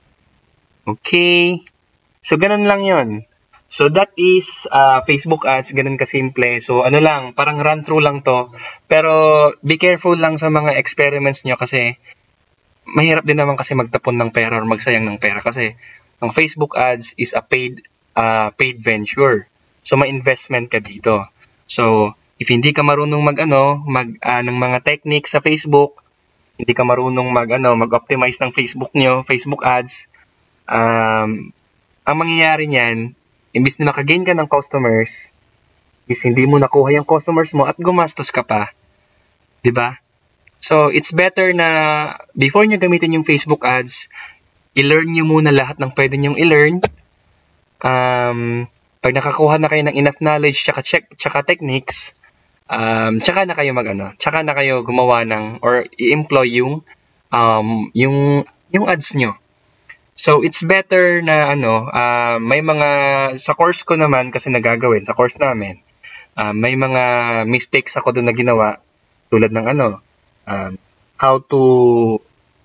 Okay. So, ganun lang yon. So, that is uh, Facebook ads. Ganun kasimple. So, ano lang, parang run through lang to. Pero, be careful lang sa mga experiments nyo kasi mahirap din naman kasi magtapon ng pera or magsayang ng pera kasi ang Facebook ads is a paid uh, paid venture. So, may investment ka dito. So, if hindi ka marunong mag-ano, mag uh, ng mga techniques sa Facebook, hindi ka marunong mag-ano, mag-optimize ng Facebook nyo, Facebook ads, um, ang mangyayari niyan, imbis na makagain ka ng customers, is hindi mo nakuha yung customers mo at gumastos ka pa. 'Di ba? So, it's better na before nyo gamitin yung Facebook ads, i-learn nyo muna lahat ng pwede nyong i-learn. Um, pag nakakuha na kayo ng enough knowledge tsaka, check, tsaka techniques, um, tsaka na kayo mag-ano, tsaka na kayo gumawa ng or i-employ yung, um, yung, yung ads nyo. So, it's better na ano, uh, may mga, sa course ko naman kasi nagagawin, sa course namin, uh, may mga mistakes ako doon na ginawa, tulad ng ano, um, how to,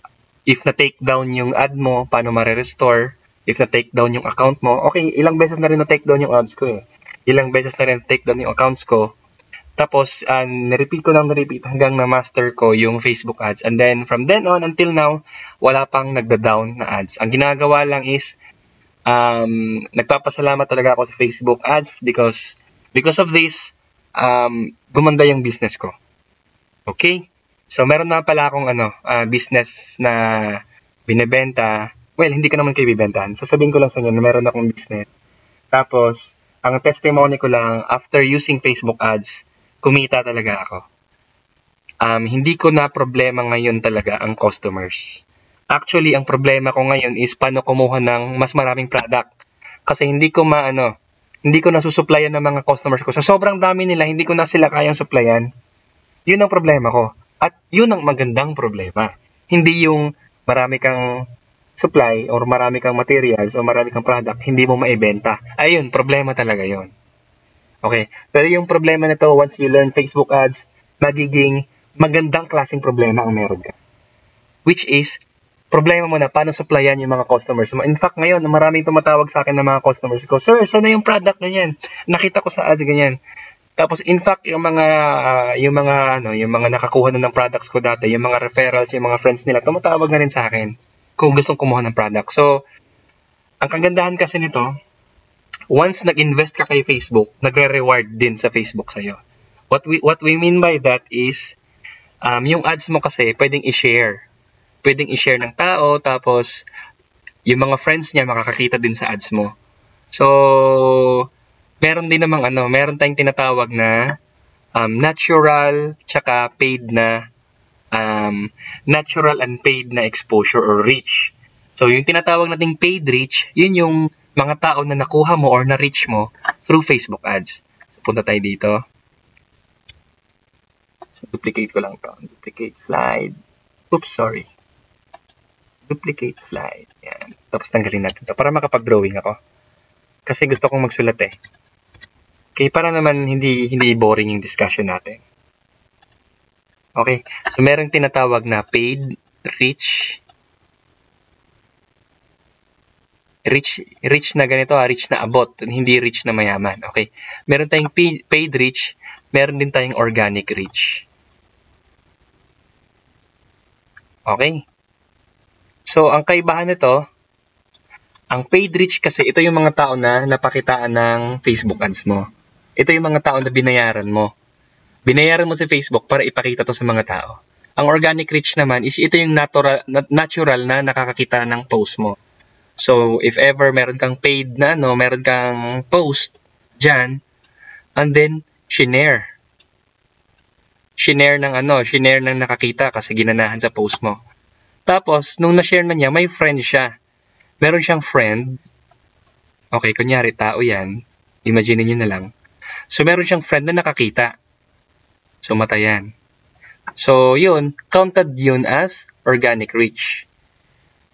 if na-take down yung ad mo, paano mare-restore, if na-take down yung account mo, okay, ilang beses na rin na-take down yung ads ko eh. Ilang beses na rin na-take down yung accounts ko. Tapos, uh, na-repeat ko lang na-repeat hanggang na-master ko yung Facebook ads. And then, from then on until now, wala pang nagda-down na ads. Ang ginagawa lang is, um, nagpapasalamat talaga ako sa Facebook ads because, because of this, um, gumanda yung business ko. Okay? So, meron na pala akong ano, uh, business na binebenta. Well, hindi ko naman kayo bibentahan. Sasabihin ko lang sa inyo na meron akong business. Tapos, ang testimony ko lang, after using Facebook ads, kumita talaga ako. Um, hindi ko na problema ngayon talaga ang customers. Actually, ang problema ko ngayon is paano kumuha ng mas maraming product. Kasi hindi ko maano, hindi ko nasusuplayan ng mga customers ko. Sa sobrang dami nila, hindi ko na sila kayang supplyan. Yun ang problema ko. At yun ang magandang problema. Hindi yung marami kang supply or marami kang materials o marami kang product, hindi mo maibenta. Ayun, problema talaga yun. Okay. Pero yung problema nito, once you learn Facebook ads, magiging magandang klaseng problema ang meron ka. Which is, problema mo na paano supplyan yung mga customers mo. In fact, ngayon, maraming tumatawag sa akin ng mga customers ko, Sir, saan na yung product na yan? Nakita ko sa ads, ganyan. Tapos, in fact, yung mga, uh, yung mga, ano, yung mga nakakuha na ng products ko dati, yung mga referrals, yung mga friends nila, tumatawag na rin sa akin kung gustong kumuha ng product. So, ang kagandahan kasi nito, once nag-invest ka kay Facebook, nagre-reward din sa Facebook sa'yo. What we what we mean by that is, um, yung ads mo kasi pwedeng i-share. Pwedeng i-share ng tao, tapos yung mga friends niya makakakita din sa ads mo. So, meron din namang ano, meron tayong tinatawag na um, natural tsaka paid na um, natural and paid na exposure or reach. So, yung tinatawag nating paid reach, yun yung mga tao na nakuha mo or na-reach mo through Facebook ads. So, punta tayo dito. So, duplicate ko lang to. Duplicate slide. Oops, sorry. Duplicate slide. Yan. Tapos tanggalin natin to para makapag-drawing ako. Kasi gusto kong magsulat eh. Okay, para naman hindi hindi boring yung discussion natin. Okay, so merong tinatawag na paid reach. Rich, rich na ganito, ah, rich na abot, hindi rich na mayaman. Okay. Meron tayong paid reach, meron din tayong organic reach. Okay. So, ang kaibahan nito, ang paid reach kasi, ito yung mga tao na napakitaan ng Facebook ads mo. Ito yung mga tao na binayaran mo. Binayaran mo si Facebook para ipakita to sa mga tao. Ang organic reach naman is ito yung natural, natural na nakakakita ng post mo. So, if ever meron kang paid na, no, meron kang post dyan, and then, shinare. Shinare ng ano, shinare ng nakakita kasi ginanahan sa post mo. Tapos, nung na-share na niya, may friend siya. Meron siyang friend. Okay, kunyari, tao yan. Imagine niyo na lang. So, meron siyang friend na nakakita. So, mata yan. So, yun, counted yun as organic reach.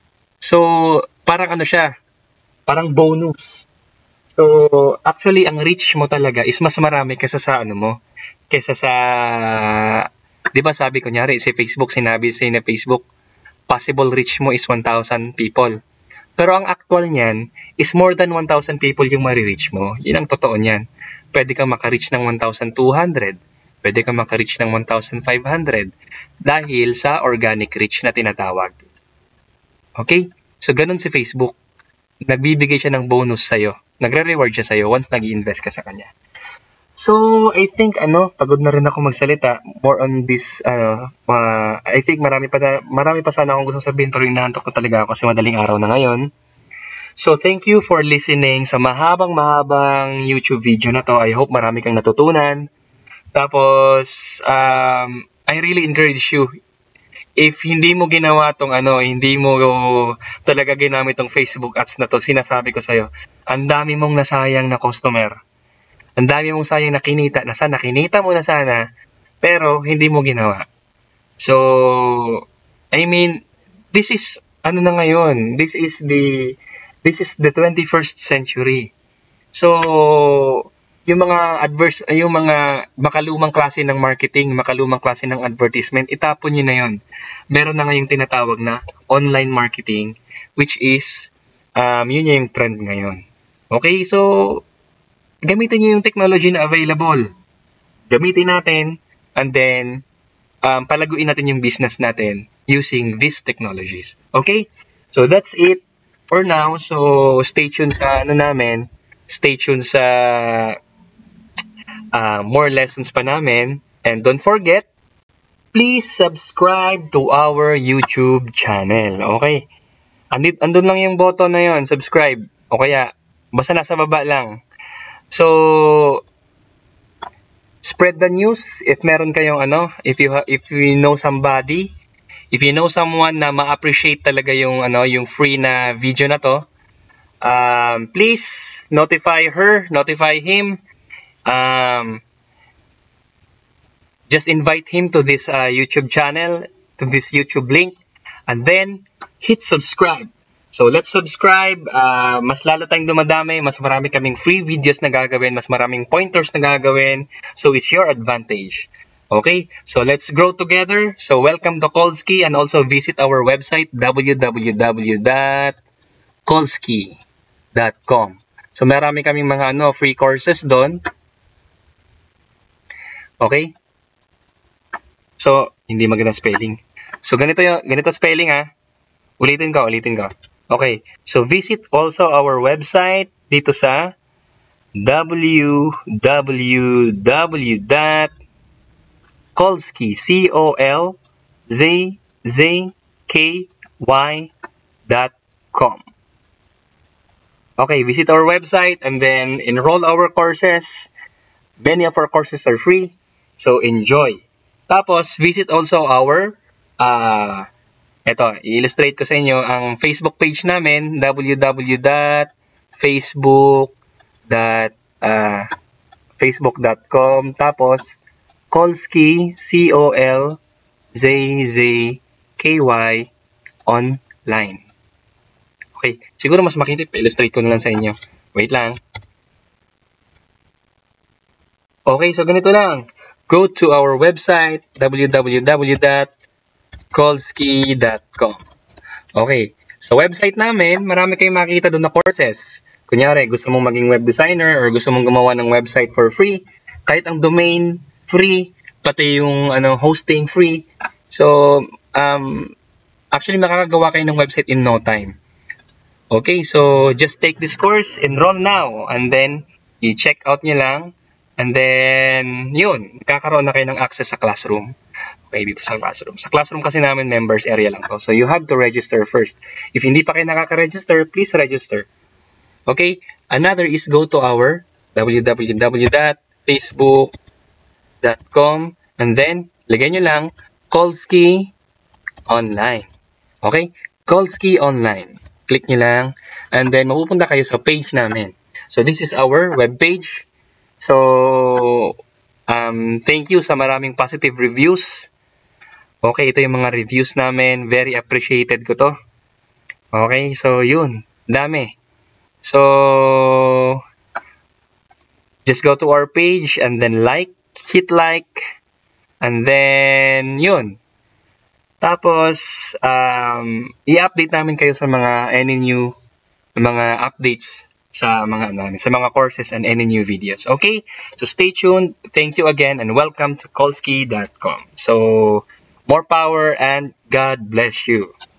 So, parang ano siya, parang bonus. So, actually, ang reach mo talaga is mas marami kaysa sa ano mo, kaysa sa, di ba sabi ko nyari, si Facebook, sinabi sa na Facebook, possible reach mo is one thousand people. Pero ang actual niyan is more than one thousand people yung marireach mo. Yun ang totoo niyan. Pwede kang makareach ng one thousand two hundred. Pwede kang makareach ng one thousand five hundred. Dahil sa organic reach na tinatawag. Okay? So, ganun si Facebook. Nagbibigay siya ng bonus sa'yo. Nagre-reward siya sa'yo once nag-i-invest ka sa kanya. So, I think, ano, pagod na rin ako magsalita. More on this, ano, uh, I think marami pa, na, marami pa sana akong gusto sabihin, pero inaantok na talaga ako kasi madaling araw na ngayon. So, thank you for listening sa mahabang-mahabang YouTube video na to. I hope marami kang natutunan. Tapos, um, I really encourage you, if hindi mo ginawa tong ano, hindi mo talaga ginamit tong Facebook ads na to, sinasabi ko sa'yo, ang dami mong nasayang na customer. Ang dami mong sayang na kinita, na sana kinita mo na sana, pero hindi mo ginawa. So, I mean, this is, ano na ngayon, this is the, this is the twenty-first century. So, yung mga adverse, yung mga makalumang klase ng marketing, makalumang klase ng advertisement, itapon nyo na yun. Meron na ngayong tinatawag na online marketing, which is, um, yun yung trend ngayon. Okay, so, gamitin nyo yung technology na available. Gamitin natin, and then, um, palaguin natin yung business natin using these technologies. Okay? So, that's it for now. So, stay tuned sa ano namin. Stay tuned sa uh, more lessons pa namin. And don't forget, please subscribe to our YouTube channel. Okay? Andit, andun lang yung button na yon, subscribe. O kaya, basta nasa baba lang. So, spread the news if meron kayong ano, if you ha- if you know somebody, if you know someone na ma-appreciate talaga yung ano, yung free na video na to, um, please notify her, notify him. Um, just invite him to this uh, YouTube channel, to this YouTube link, and then hit subscribe. So, let's subscribe. Uh, mas lalo tayong dumadami. Mas marami kaming free videos na gagawin. Mas maraming pointers na gagawin. So, it's your advantage. Okay? So, let's grow together. So, welcome to Kolsky, and also visit our website, w w w dot kolsky dot com. So, marami kaming mga ano, free courses doon. Okay? So, hindi maganda spelling. So, ganito yung, ganito spelling ha. Ulitin ko, ulitin ko. Okay, so visit also our website dito sa w w w dot kolsky dot com. Okay, visit our website and then enroll our courses. Many of our courses are free, so enjoy. Tapos, visit also our uh, Ito, i-illustrate ko sa inyo ang Facebook page namin, w w w dot facebook dot facebook dot com, tapos Kolsky, C O L Z Z K Y online. Okay, siguro mas makita, i-illustrate ko na lang sa inyo. Wait lang. Okay, so ganito lang. Go to our website, w w w dot kolsky dot com. Okay. Sa website namin, marami kayong makikita doon na courses. Kunyari, gusto mong maging web designer or gusto mong gumawa ng website for free, kahit ang domain, free, pati yung ano, hosting, free. So, um, actually, makakagawa kayo ng website in no time. Okay, so just take this course, enroll now, and then i-check out nyo lang, and then, yun, kakaroon na kayo ng access sa classroom. Okay, dito sa classroom. Sa classroom kasi namin, members area lang to. So, you have to register first. If hindi pa kayo nakaka-register, please register. Okay? Another is go to our w w w dot facebook dot com and then, lagyan nyo lang, Kolsky Online. Okay? Kolsky Online. Click nyo lang. And then, mapupunta kayo sa page namin. So, this is our web page. So, um, thank you sa maraming positive reviews. Okay, ito yung mga reviews namin. Very appreciated ko to. Okay, so yun. Dami. So, just go to our page and then like, hit like, and then yun. Tapos, um, i-update namin kayo sa mga any new mga updates sa mga namin, sa mga courses and any new videos. Okay? So stay tuned. Thank you again and welcome to kolski dot com. So more power and God bless you.